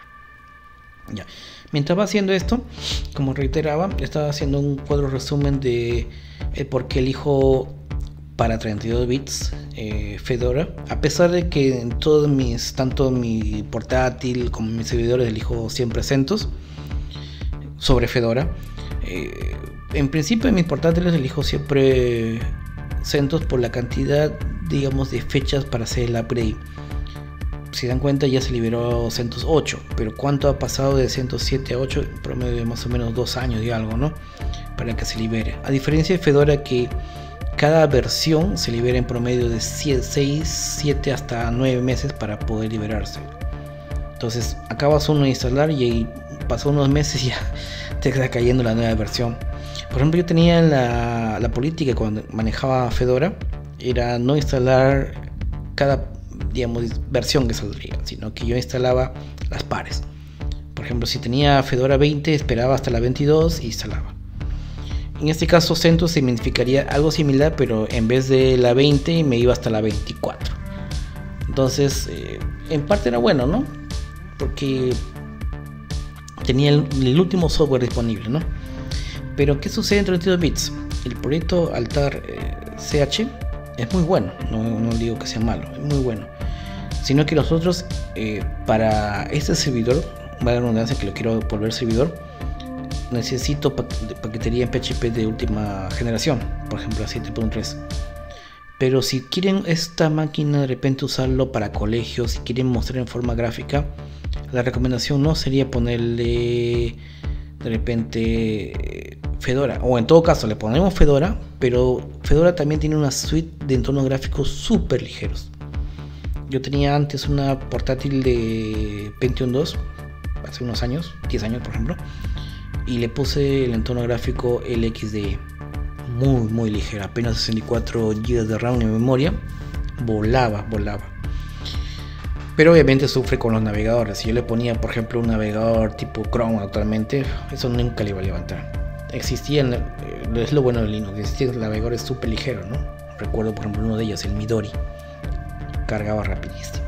Ya. Mientras va haciendo esto, como reiteraba, estaba haciendo un cuadro resumen de el por qué elijo para treinta y dos bits eh, Fedora, a pesar de que en todos mis, tanto mi portátil como mis servidores elijo siempre CentOS sobre Fedora. Eh, en principio en mis portátiles elijo siempre CentOS por la cantidad, digamos, de fechas para hacer el upgrade. Si dan cuenta, ya se liberó CentOS ocho, pero ¿cuánto ha pasado de CentOS siete a ocho? En promedio de más o menos dos años y algo, ¿no? Para que se libere. A diferencia de Fedora, que cada versión se libera en promedio de seis, siete hasta nueve meses para poder liberarse. Entonces acabas uno de instalar y pasó unos meses y ya te está cayendo la nueva versión. Por ejemplo, yo tenía la, la política cuando manejaba Fedora, era no instalar cada, digamos, versión que saldría, sino que yo instalaba las pares. Por ejemplo, si tenía Fedora veinte, esperaba hasta la veintidós y instalaba. En este caso CentOS significaría algo similar, pero en vez de la veinte me iba hasta la veinticuatro. Entonces eh, en parte era bueno, ¿no? Porque tenía el, el último software disponible, ¿no? Pero ¿qué sucede en treinta y dos bits? El proyecto Altar eh, C H es muy bueno, no, no digo que sea malo, es muy bueno, sino que nosotros eh, para este servidor, vale la redundancia que lo quiero volver servidor, necesito pa paquetería en P H P de última generación, por ejemplo la siete punto tres. Pero si quieren esta máquina de repente usarlo para colegios, si quieren mostrar en forma gráfica, la recomendación no sería ponerle de repente Fedora, o en todo caso le ponemos Fedora, pero Fedora también tiene una suite de entornos gráficos súper ligeros. Yo tenía antes una portátil de Pentium dos, hace unos años, diez años por ejemplo, y le puse el entorno gráfico L X D E, muy muy ligera, apenas sesenta y cuatro gigas de RAM en memoria, volaba, volaba. Pero obviamente sufre con los navegadores. Si yo le ponía, por ejemplo, un navegador tipo Chrome actualmente, eso nunca le iba a levantar. Existían, eh, es lo bueno de Linux, existían navegadores súper ligeros, ¿no? Recuerdo, por ejemplo, uno de ellos, el Midori, cargaba rapidísimo.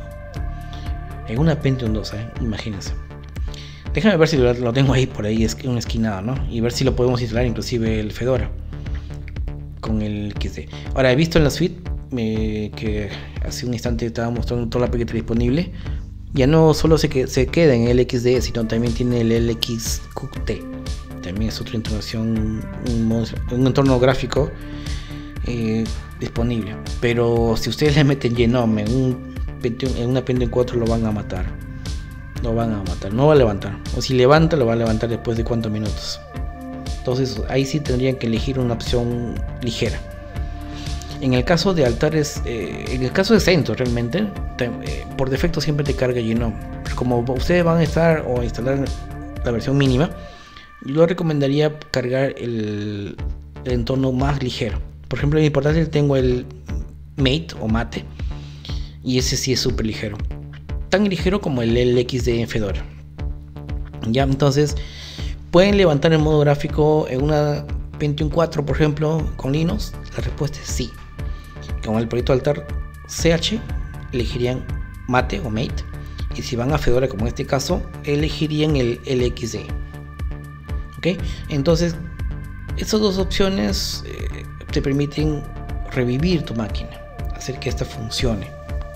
En una Pentium dos, ¿eh? Imagínense. Déjame ver si lo, lo tengo ahí por ahí, es un esquinado, ¿no? Y ver si lo podemos instalar, inclusive el Fedora con el X D. Ahora, he visto en la suite eh, que hace un instante estaba mostrando toda la paquete disponible. Ya no solo se, que, se queda en el X D, sino también tiene el L X Q T. También es otra integración, un, un entorno gráfico eh, disponible. Pero si ustedes le meten Genome en, un, en una Pentium cuatro, lo van a matar. Lo van a matar, no va a levantar. O si levanta, lo va a levantar después de cuántos minutos. Entonces ahí sí tendrían que elegir una opción ligera. En el caso de altares, eh, en el caso de CentOS realmente, te, eh, por defecto siempre te carga Genome. Pero como ustedes van a estar o a instalar la versión mínima, yo recomendaría cargar el, el entorno más ligero. Por ejemplo, en mi portátil tengo el Mate o Mate, y ese sí es súper ligero, tan ligero como el L X D en Fedora. Ya, entonces pueden levantar el modo gráfico en una Pentium cuatro, por ejemplo, con Linux. La respuesta es sí. Con el proyecto Altar C H elegirían Mate o Mate, y si van a Fedora, como en este caso, elegirían el L X D. ¿Ok? Entonces, estas dos opciones eh, te permiten revivir tu máquina, hacer que esta funcione.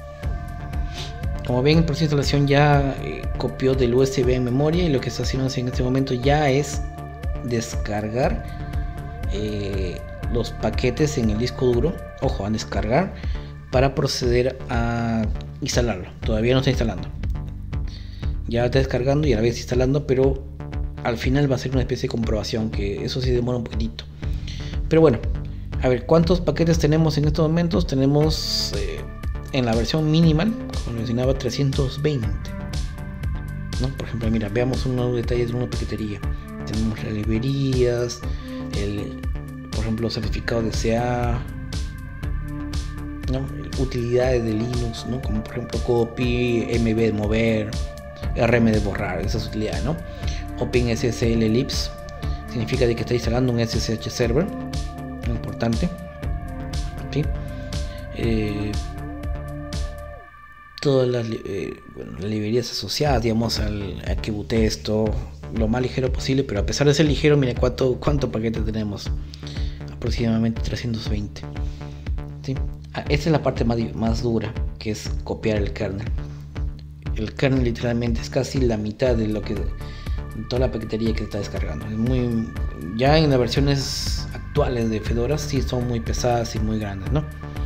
Como ven, el proceso de instalación ya eh, copió del U S B en memoria, y lo que está haciendo en este momento ya es descargar eh, los paquetes en el disco duro. Ojo, a descargar para proceder a instalarlo. Todavía no está instalando, ya está descargando y a la vez instalando, pero al final va a ser una especie de comprobación, que eso sí demora un poquitito. Pero bueno, a ver, ¿cuántos paquetes tenemos en estos momentos? Tenemos eh, en la versión minimal, como mencionaba, trescientos veinte, ¿no? Por ejemplo, mira, veamos unos detalles de una paquetería. Tenemos las librerías, el, por ejemplo, certificado de C A, ¿no? Utilidades de Linux, ¿no? Como por ejemplo copy, M B de mover, R M de borrar, esas utilidades, ¿no? OpenSSL libs significa de que está instalando un S S H server, muy importante, ¿sí? Eh, todas las, eh, bueno, las librerías asociadas, digamos, al, a que bootee esto lo más ligero posible. Pero a pesar de ser ligero, mira cuánto, cuánto paquete tenemos, aproximadamente trescientos veinte, ¿sí? Ah, esta es la parte más, más dura, que es copiar el kernel. El kernel literalmente es casi la mitad de lo que toda la paquetería que está descargando. Es muy, ya en las versiones actuales de Fedora sí son muy pesadas y muy grandes, ¿no?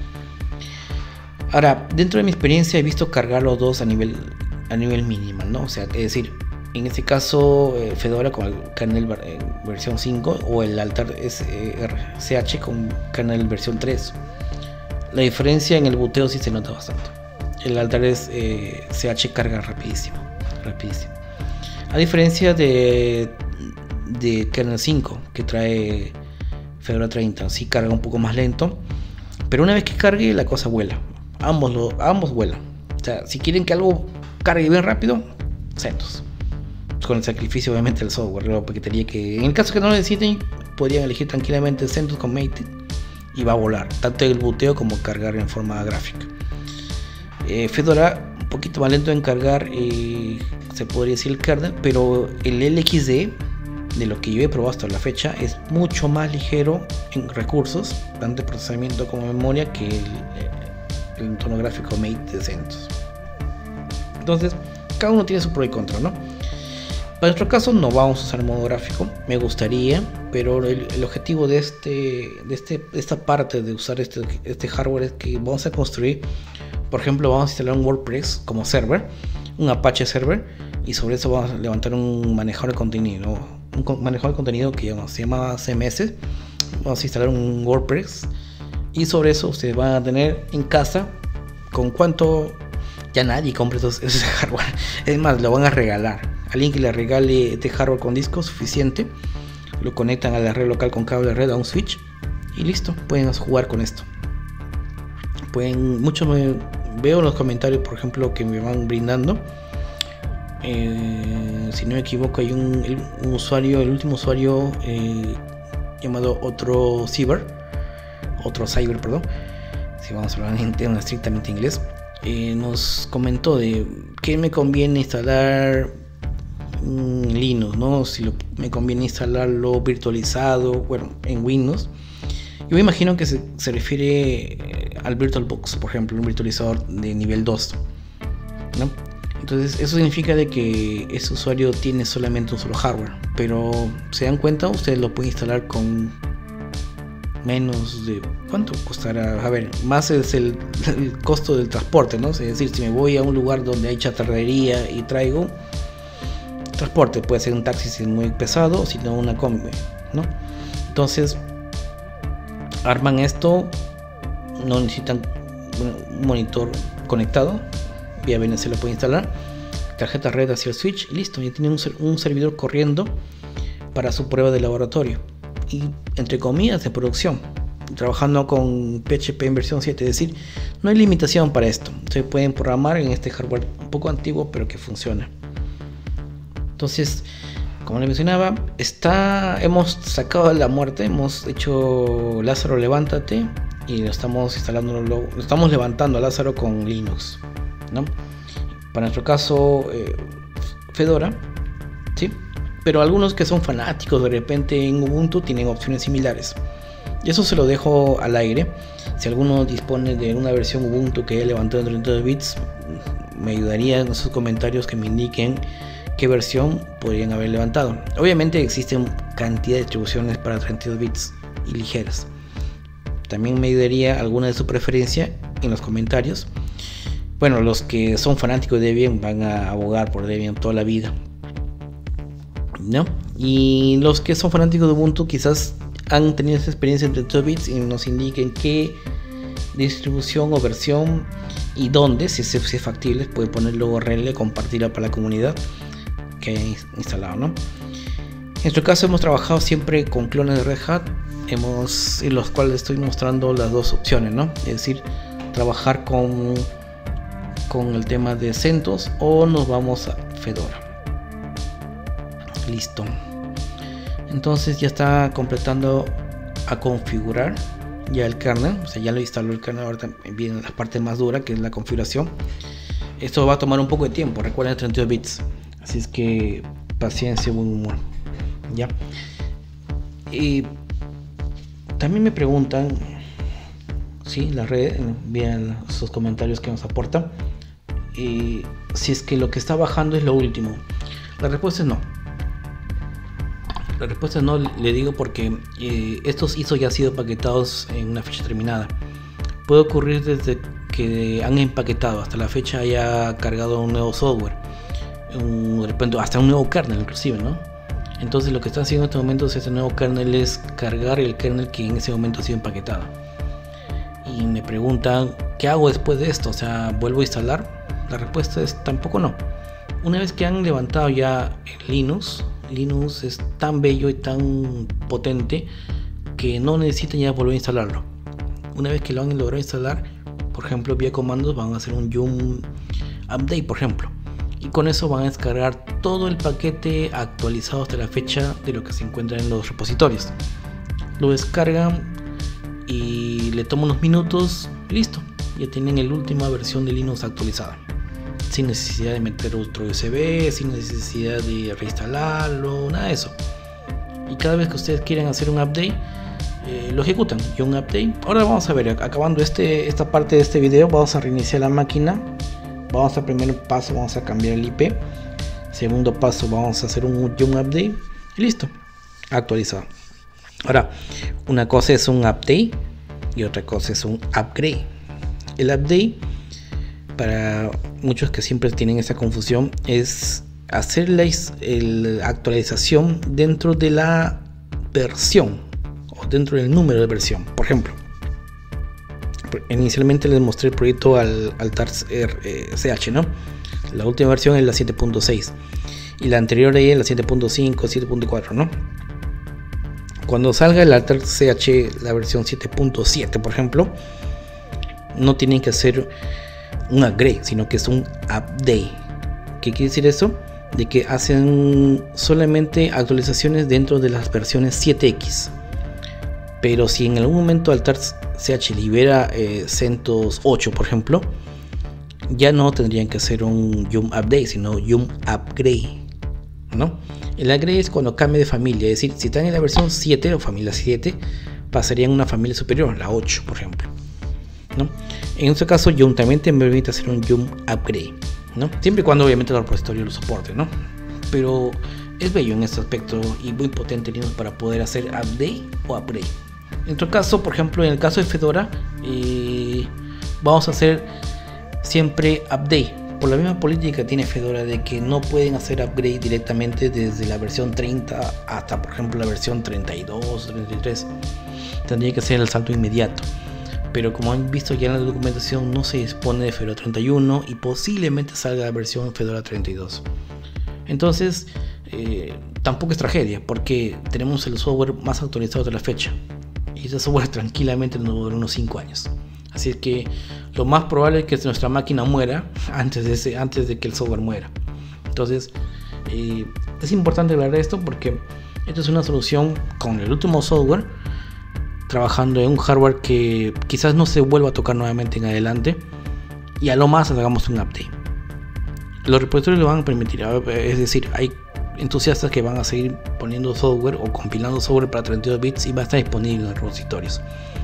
Ahora, dentro de mi experiencia he visto cargar los dos a nivel a nivel mínimo, ¿no? O sea, es decir, en este caso eh, Fedora con el kernel eh, versión cinco, o el Altar C H con kernel versión tres. La diferencia en el booteo sí se nota bastante. El Altar eh, C H carga rapidísimo, rapidísimo. A diferencia de, de kernel cinco que trae Fedora treinta, sí carga un poco más lento, pero una vez que cargue la cosa vuela. Ambos, lo, ambos vuelan. O sea, si quieren que algo cargue bien rápido, CentOS. Con el sacrificio obviamente del software, la paquetería, que en el caso que no lo necesiten, podrían elegir tranquilamente CentOS con Mate y va a volar, tanto el booteo como cargar en forma gráfica. Eh, Fedora un poquito más lento en cargar, eh, se podría decir el kernel, pero el L X D, de lo que yo he probado hasta la fecha, es mucho más ligero en recursos, tanto de procesamiento como memoria, que el, el entorno gráfico Mate de CentOS. Entonces, cada uno tiene su pro y contra, ¿no? Para nuestro caso no vamos a usar modo gráfico, me gustaría, pero el, el objetivo de, este, de, este, de esta parte de usar este, este hardware es que vamos a construir, por ejemplo, vamos a instalar un WordPress como server, un Apache server, y sobre eso vamos a levantar un manejador de contenido, un manejador de contenido que se llama C M S. Vamos a instalar un WordPress, y sobre eso ustedes van a tener en casa, con cuánto ya nadie compra esos, ese hardware. Es más, lo van a regalar. Alguien que le regale este hardware con disco suficiente, lo conectan a la red local con cable de red a un switch y listo, pueden jugar con esto. Pueden, mucho me veo en los comentarios, por ejemplo, que me van brindando. Eh, si no me equivoco, hay un, el, un usuario, el último usuario eh, llamado otro cyber, otro cyber, perdón. Si vamos a hablar en, en estrictamente inglés, eh, nos comentó de que me conviene instalar mm, Linux, ¿no? Si lo, me conviene instalarlo virtualizado, bueno, en Windows. Yo me imagino que se, se refiere eh, al VirtualBox, por ejemplo, un virtualizador de nivel dos, ¿no? Entonces eso significa de que ese usuario tiene solamente un solo hardware, pero se dan cuenta, ustedes lo pueden instalar con menos de... ¿Cuánto costará? A ver, más es el, el costo del transporte, ¿no? Es decir, si me voy a un lugar donde hay chatarrería y traigo transporte, puede ser un taxi si es muy pesado, o si no una combi, ¿no? Entonces arman esto, no necesitan un monitor conectado, vía V N C lo pueden instalar, tarjeta red hacia el switch y listo, ya tienen un, un servidor corriendo para su prueba de laboratorio y entre comillas de producción, trabajando con P H P en versión siete, es decir, no hay limitación para esto, se pueden programar en este hardware un poco antiguo pero que funciona. Entonces, como les mencionaba, está, hemos sacado la muerte, hemos hecho Lázaro levántate y lo estamos instalando, lo, lo estamos levantando a Lázaro con Linux, ¿no? Para nuestro caso, eh, Fedora, ¿sí? Pero algunos que son fanáticos de repente en Ubuntu tienen opciones similares. Y eso se lo dejo al aire. Si alguno dispone de una versión Ubuntu que haya levantado en treinta y dos bits, me ayudaría en sus comentarios que me indiquen qué versión podrían haber levantado. Obviamente existen cantidad de distribuciones para treinta y dos bits y ligeras. También me ayudaría alguna de su preferencia en los comentarios. Bueno, los que son fanáticos de Debian van a abogar por Debian toda la vida, ¿no? Y los que son fanáticos de Ubuntu quizás han tenido esa experiencia en treinta y dos bits y nos indiquen qué distribución o versión y dónde, si es, si es factible, pueden ponerlo U R L, compartirla para la comunidad que hay instalado, ¿no? En nuestro caso hemos trabajado siempre con clones de Red Hat, hemos, en los cuales estoy mostrando las dos opciones, ¿no? Es decir, trabajar con, con el tema de CentOS o nos vamos a Fedora. Listo. Entonces ya está completando a configurar ya el kernel, o sea, ya lo instaló el kernel. Ahora viene la parte más dura, que es la configuración. Esto va a tomar un poco de tiempo, recuerden treinta y dos bits, así es que paciencia, buen humor, ya. Y también me preguntan, sí, la red, vean sus comentarios que nos aportan, y si es que lo que está bajando es lo último. La respuesta es no. La respuesta es no, le digo porque eh, estos I S O ya han sido paquetados en una fecha terminada. Puede ocurrir desde que han empaquetado hasta la fecha haya cargado un nuevo software, un, de repente hasta un nuevo kernel inclusive, ¿no? Entonces lo que está haciendo en este momento es este nuevo kernel es cargar el kernel que en ese momento ha sido empaquetado. Y me preguntan, ¿qué hago después de esto? O sea, ¿vuelvo a instalar? La respuesta es tampoco no. Una vez que han levantado ya el Linux, Linux es tan bello y tan potente que no necesitan ya volver a instalarlo. Una vez que lo han logrado instalar, por ejemplo vía comandos van a hacer un yum update, por ejemplo, y con eso van a descargar todo el paquete actualizado hasta la fecha de lo que se encuentra en los repositorios. Lo descargan y le toma unos minutos, listo, ya tienen la última versión de Linux actualizada, sin necesidad de meter otro U S B, sin necesidad de reinstalarlo, nada de eso. Y cada vez que ustedes quieren hacer un update, eh, lo ejecutan y un update. Ahora vamos a ver, acabando este, esta parte de este video, vamos a reiniciar la máquina. Vamos a primer paso, vamos a cambiar el I P. Segundo paso, vamos a hacer un, un update y listo, actualizado. Ahora, una cosa es un update y otra cosa es un upgrade. El update, para muchos que siempre tienen esa confusión, es hacer la el actualización dentro de la versión o dentro del número de versión. Por ejemplo, por inicialmente les mostré el proyecto al, al TARS C H, ¿no? La última versión es la siete punto seis y la anterior ahí es la siete punto cinco, siete punto cuatro, ¿no? Cuando salga el TARS C H, la versión siete punto siete, por ejemplo, no tienen que hacer un upgrade, sino que es un update. ¿Qué quiere decir eso? De que hacen solamente actualizaciones dentro de las versiones siete X. Pero si en algún momento el TARS C H libera eh, CentOS ocho, por ejemplo, ya no tendrían que hacer un Yum Update, sino Yum Upgrade, ¿no? El upgrade es cuando cambie de familia, es decir, si están en la versión siete o familia siete, pasarían a una familia superior, la ocho, por ejemplo, ¿no? En este caso, Yum también te permite hacer un Yum Upgrade, ¿no? Siempre y cuando obviamente el repositorio lo soporte, ¿no? Pero es bello en este aspecto y muy potente Linux para poder hacer update o upgrade. En otro caso, por ejemplo, en el caso de Fedora, eh, vamos a hacer siempre update. Por la misma política que tiene Fedora de que no pueden hacer upgrade directamente desde la versión treinta hasta, por ejemplo, la versión treinta y dos, treinta y tres. Tendría que ser el salto inmediato. Pero como han visto ya en la documentación, no se dispone de Fedora treinta y uno y posiblemente salga la versión Fedora treinta y dos. Entonces, eh, tampoco es tragedia, porque tenemos el software más actualizado de la fecha. Y ese software tranquilamente nos dura unos cinco años. Así es que lo más probable es que nuestra máquina muera antes de, ese, antes de que el software muera. Entonces, eh, es importante hablar de esto porque esta es una solución con el último software, trabajando en un hardware que quizás no se vuelva a tocar nuevamente en adelante, y a lo más hagamos un update. Los repositorios lo van a permitir, es decir, hay entusiastas que van a seguir poniendo software o compilando software para treinta y dos bits y va a estar disponible en los repositorios.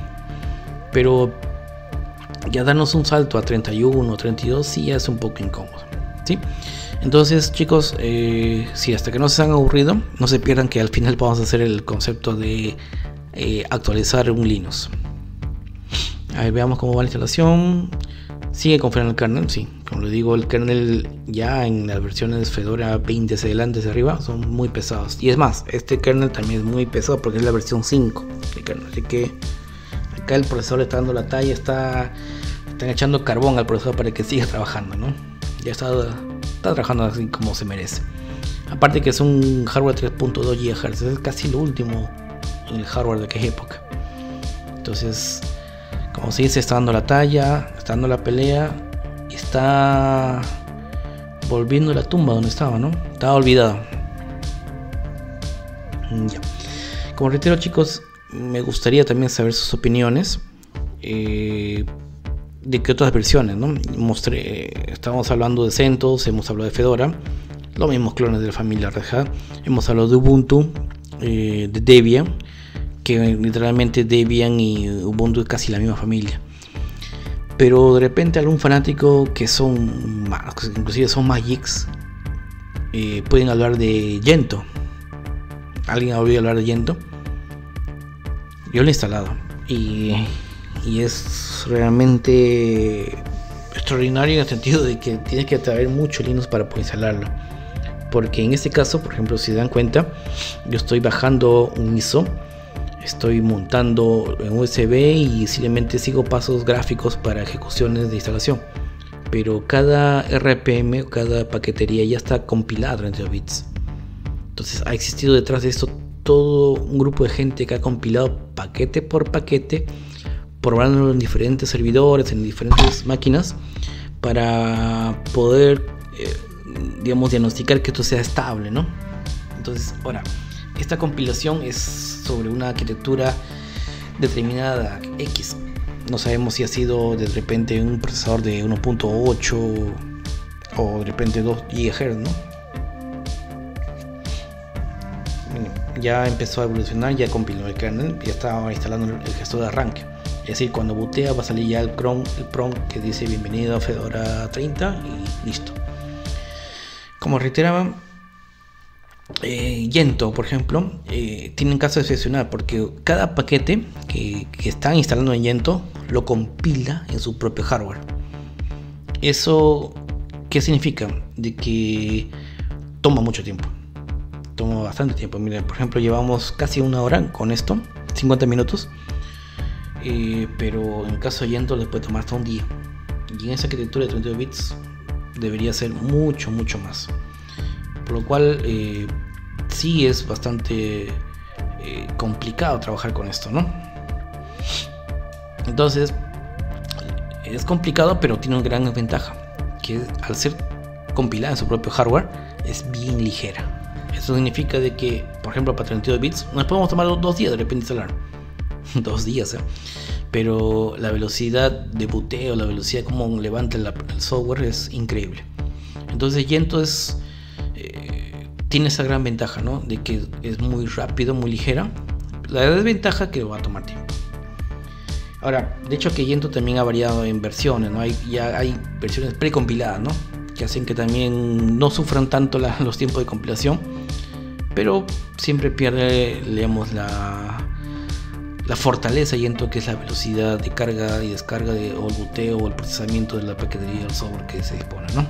Pero ya darnos un salto a treinta y uno o treinta y dos sí ya es un poco incómodo, ¿sí? Entonces, chicos, eh, si hasta que no se han aburrido, no se pierdan que al final vamos a hacer el concepto de eh, actualizar un Linux. A ver, veamos cómo va la instalación. Sigue confiando el kernel, sí. Como les digo, el kernel ya en las versiones Fedora veinte hacia adelante, hacia arriba, son muy pesados. Y es más, este kernel también es muy pesado porque es la versión cinco de kernel. Así que acá el procesador está dando la talla, está, están echando carbón al procesador para que siga trabajando, ¿no? Ya está, está trabajando así como se merece. Aparte que es un hardware tres punto dos gigahertz, es casi lo último en el hardware de aquella época. Entonces, como se dice, está dando la talla, está dando la pelea y está volviendo a la tumba donde estaba, ¿no? Estaba olvidado. Ya. Como reitero, chicos, me gustaría también saber sus opiniones eh, de qué otras versiones, ¿no? Mostré, estábamos hablando de CentOS, hemos hablado de Fedora, los mismos clones de la familia Red Hat, hemos hablado de Ubuntu, eh, de Debian, que literalmente Debian y Ubuntu es casi la misma familia. Pero de repente algún fanático que son más, inclusive son más geeks, eh, pueden hablar de Gentoo. ¿Alguien ha oído hablar de Gentoo? Yo lo he instalado y, y es realmente extraordinario en el sentido de que tienes que traer mucho Linux para poder instalarlo. Porque en este caso, por ejemplo, si se dan cuenta, yo estoy bajando un I S O, estoy montando en U S B y simplemente sigo pasos gráficos para ejecuciones de instalación. Pero cada R P M, cada paquetería ya está compilada a treinta y dos bits. Entonces ha existido detrás de esto todo un grupo de gente que ha compilado paquete por paquete, probándolo en diferentes servidores, en diferentes máquinas, para poder, eh, digamos, diagnosticar que esto sea estable, ¿no? Entonces, ahora, esta compilación es sobre una arquitectura determinada X. No sabemos si ha sido de repente un procesador de uno punto ocho o de repente dos gigahertz, ¿no? Ya empezó a evolucionar, ya compiló el kernel, ya estaba instalando el gestor de arranque. Es decir, cuando bootea va a salir ya el prompt, el prompt que dice bienvenido a Fedora treinta y listo. Como reiteraba, eh, Gentoo, por ejemplo, eh, tiene un caso excepcional porque cada paquete que, que están instalando en Gentoo lo compila en su propio hardware. ¿Eso qué significa? De que toma mucho tiempo. Toma bastante tiempo. Miren, por ejemplo, llevamos casi una hora con esto, cincuenta minutos. eh, pero en caso de Gentoo le puede tomar hasta un día, y en esa arquitectura de treinta y dos bits debería ser mucho mucho más, por lo cual eh, sí es bastante eh, complicado trabajar con esto, ¿no? Entonces es complicado, pero tiene una gran ventaja, que al ser compilada en su propio hardware es bien ligera. Eso significa de que, por ejemplo, para treinta y dos bits nos podemos tomar dos días de repente instalar. Dos días, ¿eh? Pero la velocidad de booteo, la velocidad como levanta el, el software es increíble. Entonces Gentoo es, eh, tiene esa gran ventaja, ¿no? De que es muy rápido, muy ligera. La desventaja que va a tomar tiempo. Ahora, de hecho que Gentoo también ha variado en versiones, ¿no? Hay, ya hay versiones precompiladas, ¿no? Que hacen que también no sufran tanto la, los tiempos de compilación, pero siempre pierde, digamos, la, la fortaleza Gentoo, que es la velocidad de carga y descarga de, o el booteo o el procesamiento de la paquetería del software que se dispone, ¿no?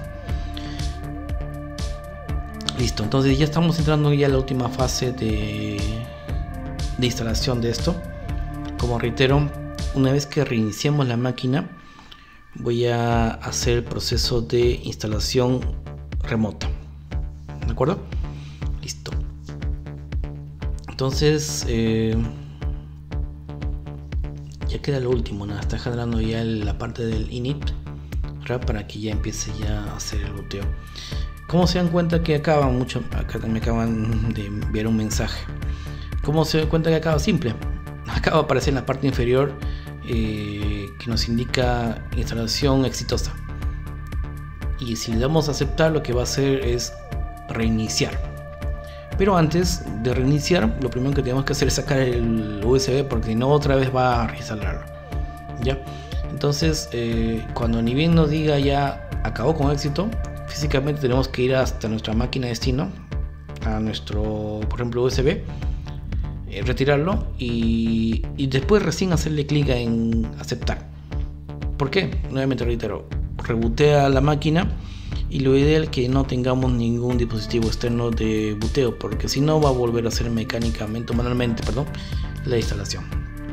Listo, entonces ya estamos entrando ya a la última fase de, de instalación de esto. Como reitero, una vez que reiniciamos la máquina, voy a hacer el proceso de instalación remota. ¿De acuerdo? Listo. Entonces, eh, ya queda lo último, ¿no? Está generando ya la parte del init para que ya empiece ya a hacer el booteo. ¿Cómo se dan cuenta que acaba mucho? Acá me acaban de enviar un mensaje. ¿Cómo se dan cuenta que acaba? Simple. Acaba de aparecer en la parte inferior eh, que nos indica instalación exitosa. Y si le damos a aceptar, lo que va a hacer es reiniciar. Pero antes de reiniciar, lo primero que tenemos que hacer es sacar el U S B, porque si no otra vez va a reinstalarlo. ¿Ya? Entonces, eh, cuando ni bien nos diga ya acabó con éxito, físicamente tenemos que ir hasta nuestra máquina de destino, a nuestro, por ejemplo, U S B, eh, retirarlo y, y después recién hacerle clic en aceptar. ¿Por qué? Nuevamente reitero, rebootea la máquina y lo ideal es que no tengamos ningún dispositivo externo de booteo, porque si no va a volver a hacer mecánicamente o manualmente, perdón, la instalación.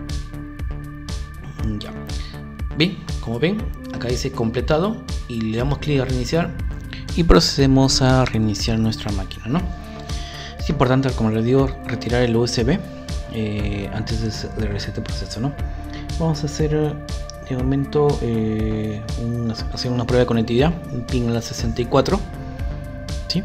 Ya. Bien, como ven, acá dice completado y le damos clic a reiniciar y procedemos a reiniciar nuestra máquina, ¿no? Es importante, como les digo, retirar el U S B eh, antes de, de realizar este proceso, ¿no? Vamos a hacer de momento eh, una, hacer una prueba de conectividad, un ping a la sesenta y cuatro, ¿sí?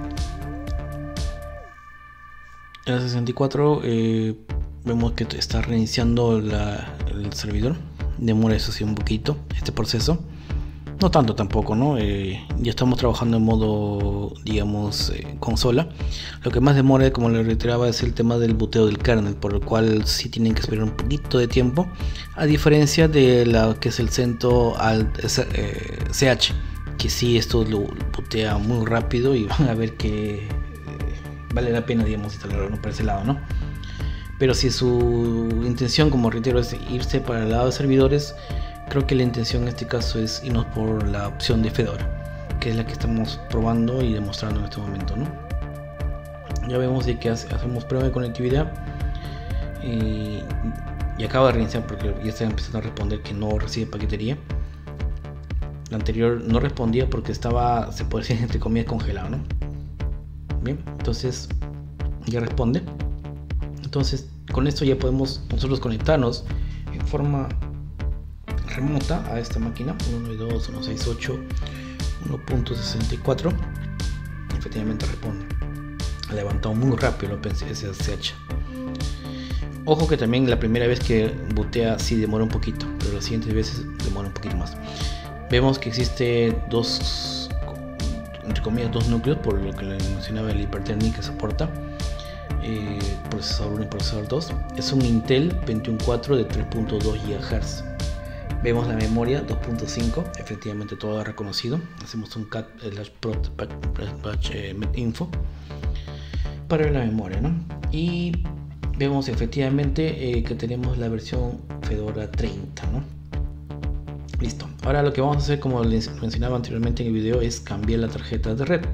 En la sesenta y cuatro eh, vemos que está reiniciando la, el servidor. Demora eso sí un poquito este proceso, no tanto tampoco, ¿no? Eh, ya estamos trabajando en modo, digamos, eh, consola. Lo que más demora, como le reiteraba, es el tema del booteo del kernel, por lo cual sí tienen que esperar un poquito de tiempo, a diferencia de la que es el CentOS Alt eh, C H, que sí esto lo bootea muy rápido y van a ver que eh, vale la pena, digamos, instalarlo, ¿no? Por ese lado, ¿no? Pero si su intención, como reitero, es irse para el lado de servidores, creo que la intención en este caso es irnos por la opción de Fedora, que es la que estamos probando y demostrando en este momento, ¿no? Ya vemos de que hace, hacemos prueba de conectividad y, y acaba de reiniciar porque ya está empezando a responder que no recibe paquetería. La anterior no respondía porque estaba, se puede decir, entre comillas, congelado, ¿no? Bien, entonces ya responde. Entonces con esto ya podemos nosotros conectarnos en forma remota a esta máquina uno nueve dos punto uno seis ocho punto uno punto sesenta y cuatro. Efectivamente responde, ha levantado muy rápido el OpenSSH. Ojo que también la primera vez que bootea sí demora un poquito, pero las siguientes veces demora un poquito más. Vemos que existe dos, entre comillas, dos núcleos, por lo que le mencionaba el Hyper-Threading que soporta. Eh, procesador uno y procesador dos. Es un Intel Pentium cuatro de tres punto dos gigahertz. Vemos la memoria dos punto cinco, efectivamente todo reconocido. Hacemos un cat slash prot batch info para ver la memoria, ¿no? Y vemos efectivamente eh, que tenemos la versión Fedora treinta, ¿no? Listo. Ahora lo que vamos a hacer, como les mencionaba anteriormente en el video, es cambiar la tarjeta de red.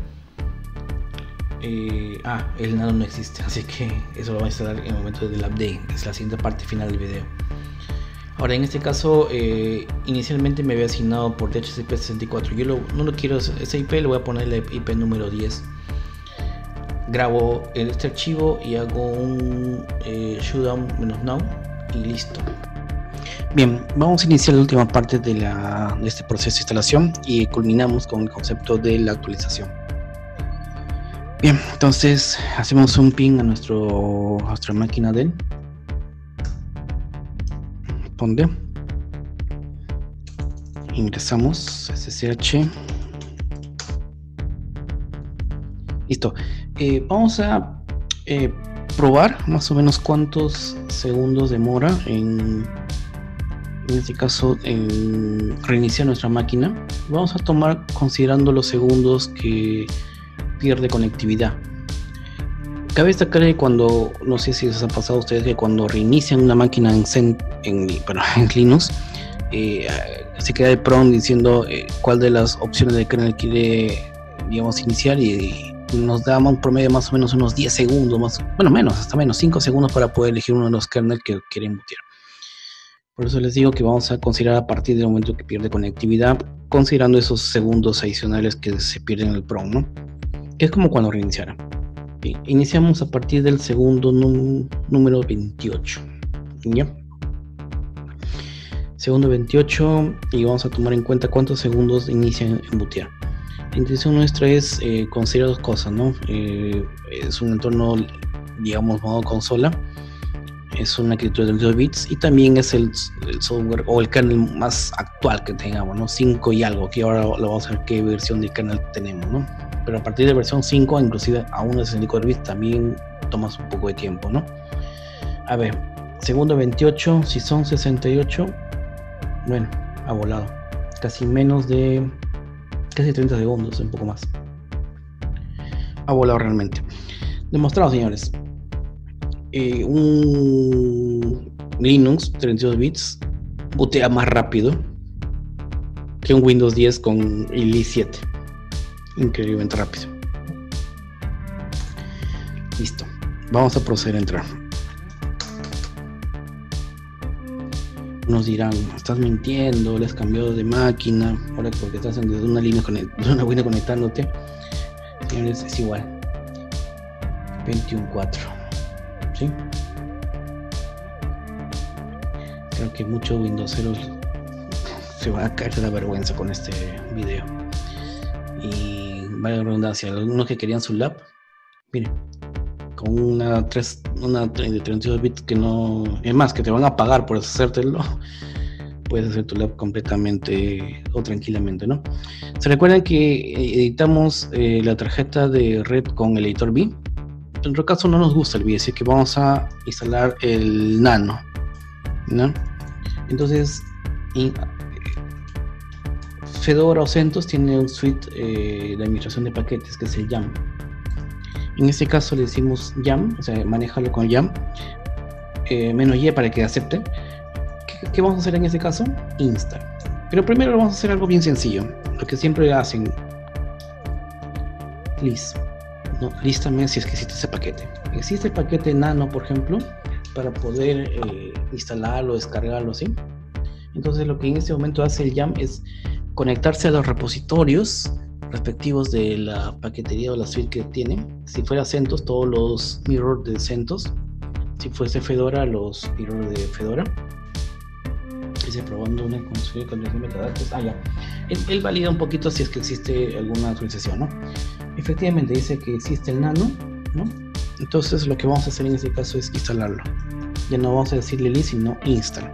Eh, ah, el nano no existe, así que eso lo vamos a instalar en el momento del update, que es la siguiente parte final del video. Ahora, en este caso, eh, inicialmente me había asignado por D H C P sesenta y cuatro. Yo lo, no lo quiero, ese I P le voy a poner la I P número diez. Grabo este archivo y hago un eh, shutdown -now y listo. Bien, vamos a iniciar la última parte de, la, de este proceso de instalación y culminamos con el concepto de la actualización. Bien, entonces hacemos un ping a, nuestro, a nuestra máquina Dell. Responde. Ingresamos S S H. Listo. Eh, vamos a eh, probar más o menos cuántos segundos demora en, en este caso en reiniciar nuestra máquina. Vamos a tomar considerando los segundos que pierde conectividad. Cabe destacar que cuando, no sé si les ha pasado a ustedes, que cuando reinician una máquina en, Zen, en, bueno, en Linux, eh, se queda el prompt diciendo eh, cuál de las opciones de kernel quiere, digamos, iniciar, y nos da un promedio más o menos unos diez segundos, más, bueno, menos, hasta menos, cinco segundos para poder elegir uno de los kernels que quieren bootear. Por eso les digo que vamos a considerar a partir del momento que pierde conectividad, considerando esos segundos adicionales que se pierden en el prompt, ¿no? Que es como cuando reiniciara. Bien, iniciamos a partir del segundo num número veintiocho. ¿Ya? Segundo veintiocho, y vamos a tomar en cuenta cuántos segundos inician en bootear. La intención nuestra es eh, considerar dos cosas, ¿no? Eh, es un entorno, digamos, modo consola, es una arquitectura de treinta y dos bits, y también es el, el software o el kernel más actual que tengamos, ¿no? cinco y algo, que ahora lo vamos a ver qué versión del kernel tenemos, ¿no? Pero a partir de versión cinco, inclusive a una de sesenta y cuatro bits, también tomas un poco de tiempo, ¿no? A ver, segundo veintiocho, si son sesenta y ocho, bueno, ha volado, casi menos de... casi treinta segundos, un poco más. Ha volado realmente. Demostrado, señores. Eh, un Linux treinta y dos bits bootea más rápido que un Windows diez con el i siete. Increíblemente rápido. Listo. Vamos a proceder a entrar. Unos dirán, estás mintiendo, le has cambiado de máquina, ahora porque estás desde una línea de una Windows conectándote. Señores, es igual. veintiuno cuatro. ¿Sí? Creo que muchos Windowseros se van a caer de la vergüenza con este video. Y vaya redundancia, algunos que querían su lab, miren, con una, tres, una de treinta y dos bits que no, es más, que te van a pagar por hacértelo, puedes hacer tu lab completamente o tranquilamente, ¿no? Se recuerdan que editamos eh, la tarjeta de red con el editor V. En nuestro caso no nos gusta el V, así que vamos a instalar el Nano, ¿no? Entonces, in, Fedora o CentOS tiene un suite eh, de administración de paquetes que es el YAM. En este caso le decimos YAM, o sea, manéjalo con YAM, eh, menos Y para que acepte. ¿Qué, ¿Qué vamos a hacer en este caso? Install. Pero primero vamos a hacer algo bien sencillo, lo que siempre hacen. List. No, lístame si es que existe ese paquete. Existe el paquete Nano, por ejemplo, para poder eh, instalarlo, descargarlo, ¿sí? Entonces lo que en este momento hace el YAM es conectarse a los repositorios respectivos de la paquetería o la suite que tiene. Si fuera CentOS, todos los mirror de CentOS. Si fuese Fedora, los mirror de Fedora. Dice probando una construcción de metadatos. Ah, ya. Él, él valida un poquito si es que existe alguna actualización, ¿no? Efectivamente dice que existe el Nano, ¿no? Entonces lo que vamos a hacer en este caso es instalarlo. Ya no vamos a decirle list, sino install.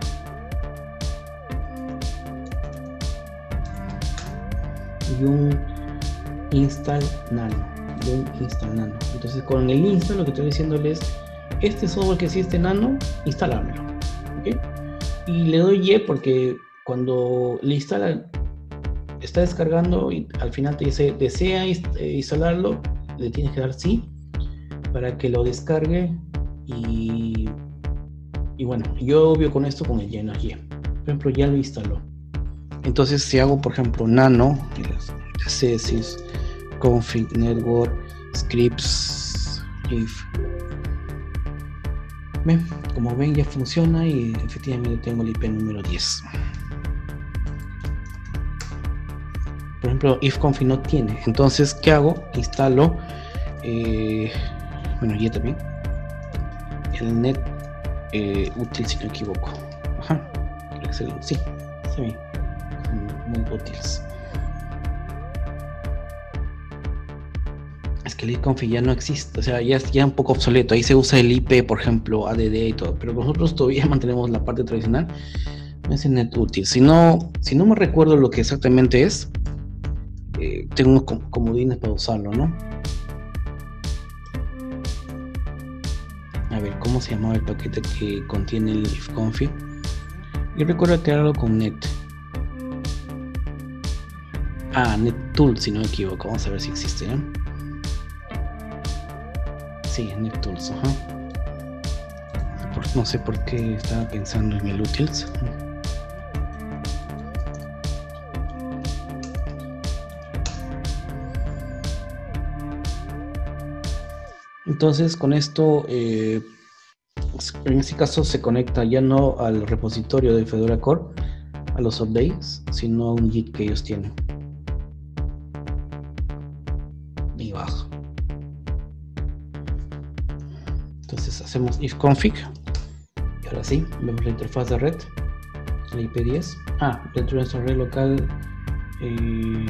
Y un install nano, y un install nano. Entonces con el install lo que estoy diciéndole es este software que existe nano, instalármelo, ¿ok? Y le doy Y porque cuando le instala está descargando y al final te dice desea instalarlo, le tienes que dar sí para que lo descargue. Y, y bueno, yo obvio con esto con el Y no es Y. Por ejemplo, ya lo instaló. Entonces si hago por ejemplo nano csis config network scripts if Ven, como ven ya funciona y efectivamente tengo el I P número diez. Por ejemplo, ifconfig no tiene. Entonces, ¿qué hago? Instalo, eh, bueno, ya también, el net eh, útil, si no me equivoco. Ajá, excelente, sí, sí, muy útiles. Es que el ifconfig ya no existe, o sea, ya es ya un poco obsoleto. Ahí se usa el I P, por ejemplo, A D D y todo, pero nosotros todavía mantenemos la parte tradicional. Es el net útil. Si no, si no me recuerdo lo que exactamente es, eh, tengo unos com comodines para usarlo, ¿no? A ver, ¿cómo se llamaba el paquete que contiene el ifconfig? Yo recuerdo crearlo con net. Ah, NetTools, si no me equivoco. Vamos a ver si existe, ¿eh? Sí, NetTools, ajá. No sé por qué estaba pensando en el utils. Entonces con esto, eh, en este caso se conecta ya no al repositorio de Fedora Core, a los updates, sino a un Git que ellos tienen. Y bajo. Entonces hacemos ifconfig. Y ahora sí, vemos la interfaz de red, la I P diez. Ah, dentro de nuestra red local. Eh,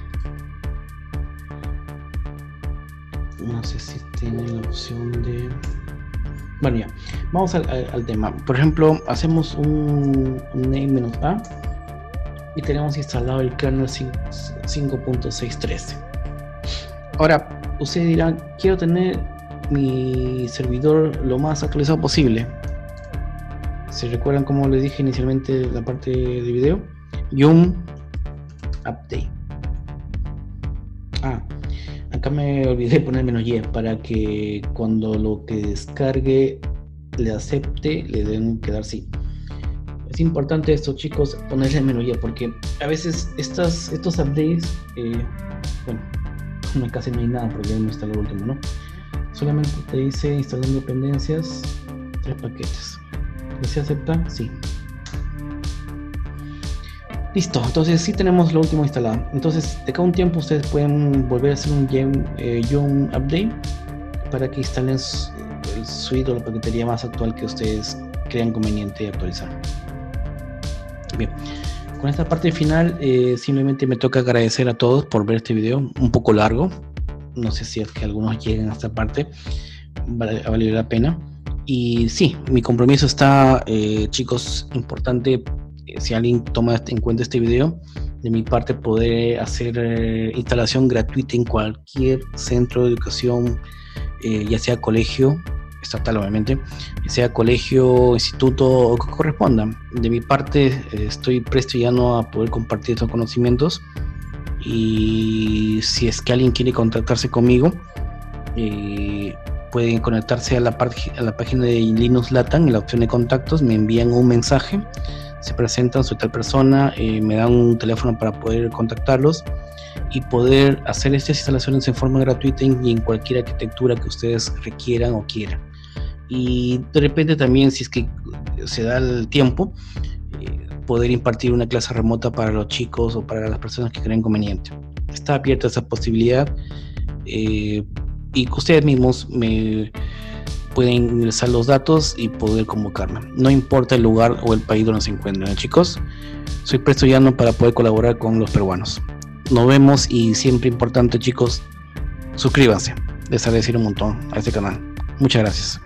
no sé si tiene la opción de... Bueno, ya, vamos al, al, al tema. Por ejemplo, hacemos un, un name-a y tenemos instalado el kernel cinco punto seis trece. Ahora, ustedes dirán, quiero tener mi servidor lo más actualizado posible. ¿Se recuerdan como les dije inicialmente en la parte de video? Yum update. Ah, acá me olvidé poner menos y para que cuando lo que descargue le acepte, le den que dar sí. Es importante esto, chicos, ponerle menos y porque a veces estas, estos updates, eh, bueno, no, casi no hay nada porque ya no está lo último, ¿no? Solamente te dice instalar dependencias, tres paquetes. ¿Se acepta? Sí. Listo, entonces sí tenemos lo último instalado. Entonces de cada un tiempo ustedes pueden volver a hacer un Yum, eh, Yum update para que instalen su, el suite o la paquetería más actual que ustedes crean conveniente actualizar. Bien, con esta parte final eh, simplemente me toca agradecer a todos por ver este video, un poco largo. No sé si es que algunos lleguen a esta parte, vale, vale la pena. Y sí, mi compromiso está, eh, chicos, importante. Si alguien toma en cuenta este video, de mi parte poder hacer eh, instalación gratuita en cualquier centro de educación, eh, ya sea colegio, estatal obviamente, ya sea colegio, instituto o que corresponda. De mi parte eh, estoy presto ya no a poder compartir estos conocimientos y si es que alguien quiere contactarse conmigo, eh, pueden conectarse a la, a la página de Linux Latam, en la opción de contactos, me envían un mensaje, se presentan, soy tal persona, eh, me dan un teléfono para poder contactarlos y poder hacer estas instalaciones en forma gratuita y en cualquier arquitectura que ustedes requieran o quieran. Y de repente también, si es que se da el tiempo, eh, poder impartir una clase remota para los chicos o para las personas que creen conveniente. Está abierta esa posibilidad eh, y ustedes mismos me pueden ingresar los datos y poder convocarme. No importa el lugar o el país donde se encuentren, ¿eh, chicos? Soy presto ya no para poder colaborar con los peruanos. Nos vemos y siempre importante, chicos, suscríbanse. Les agradeceré un montón a este canal. Muchas gracias.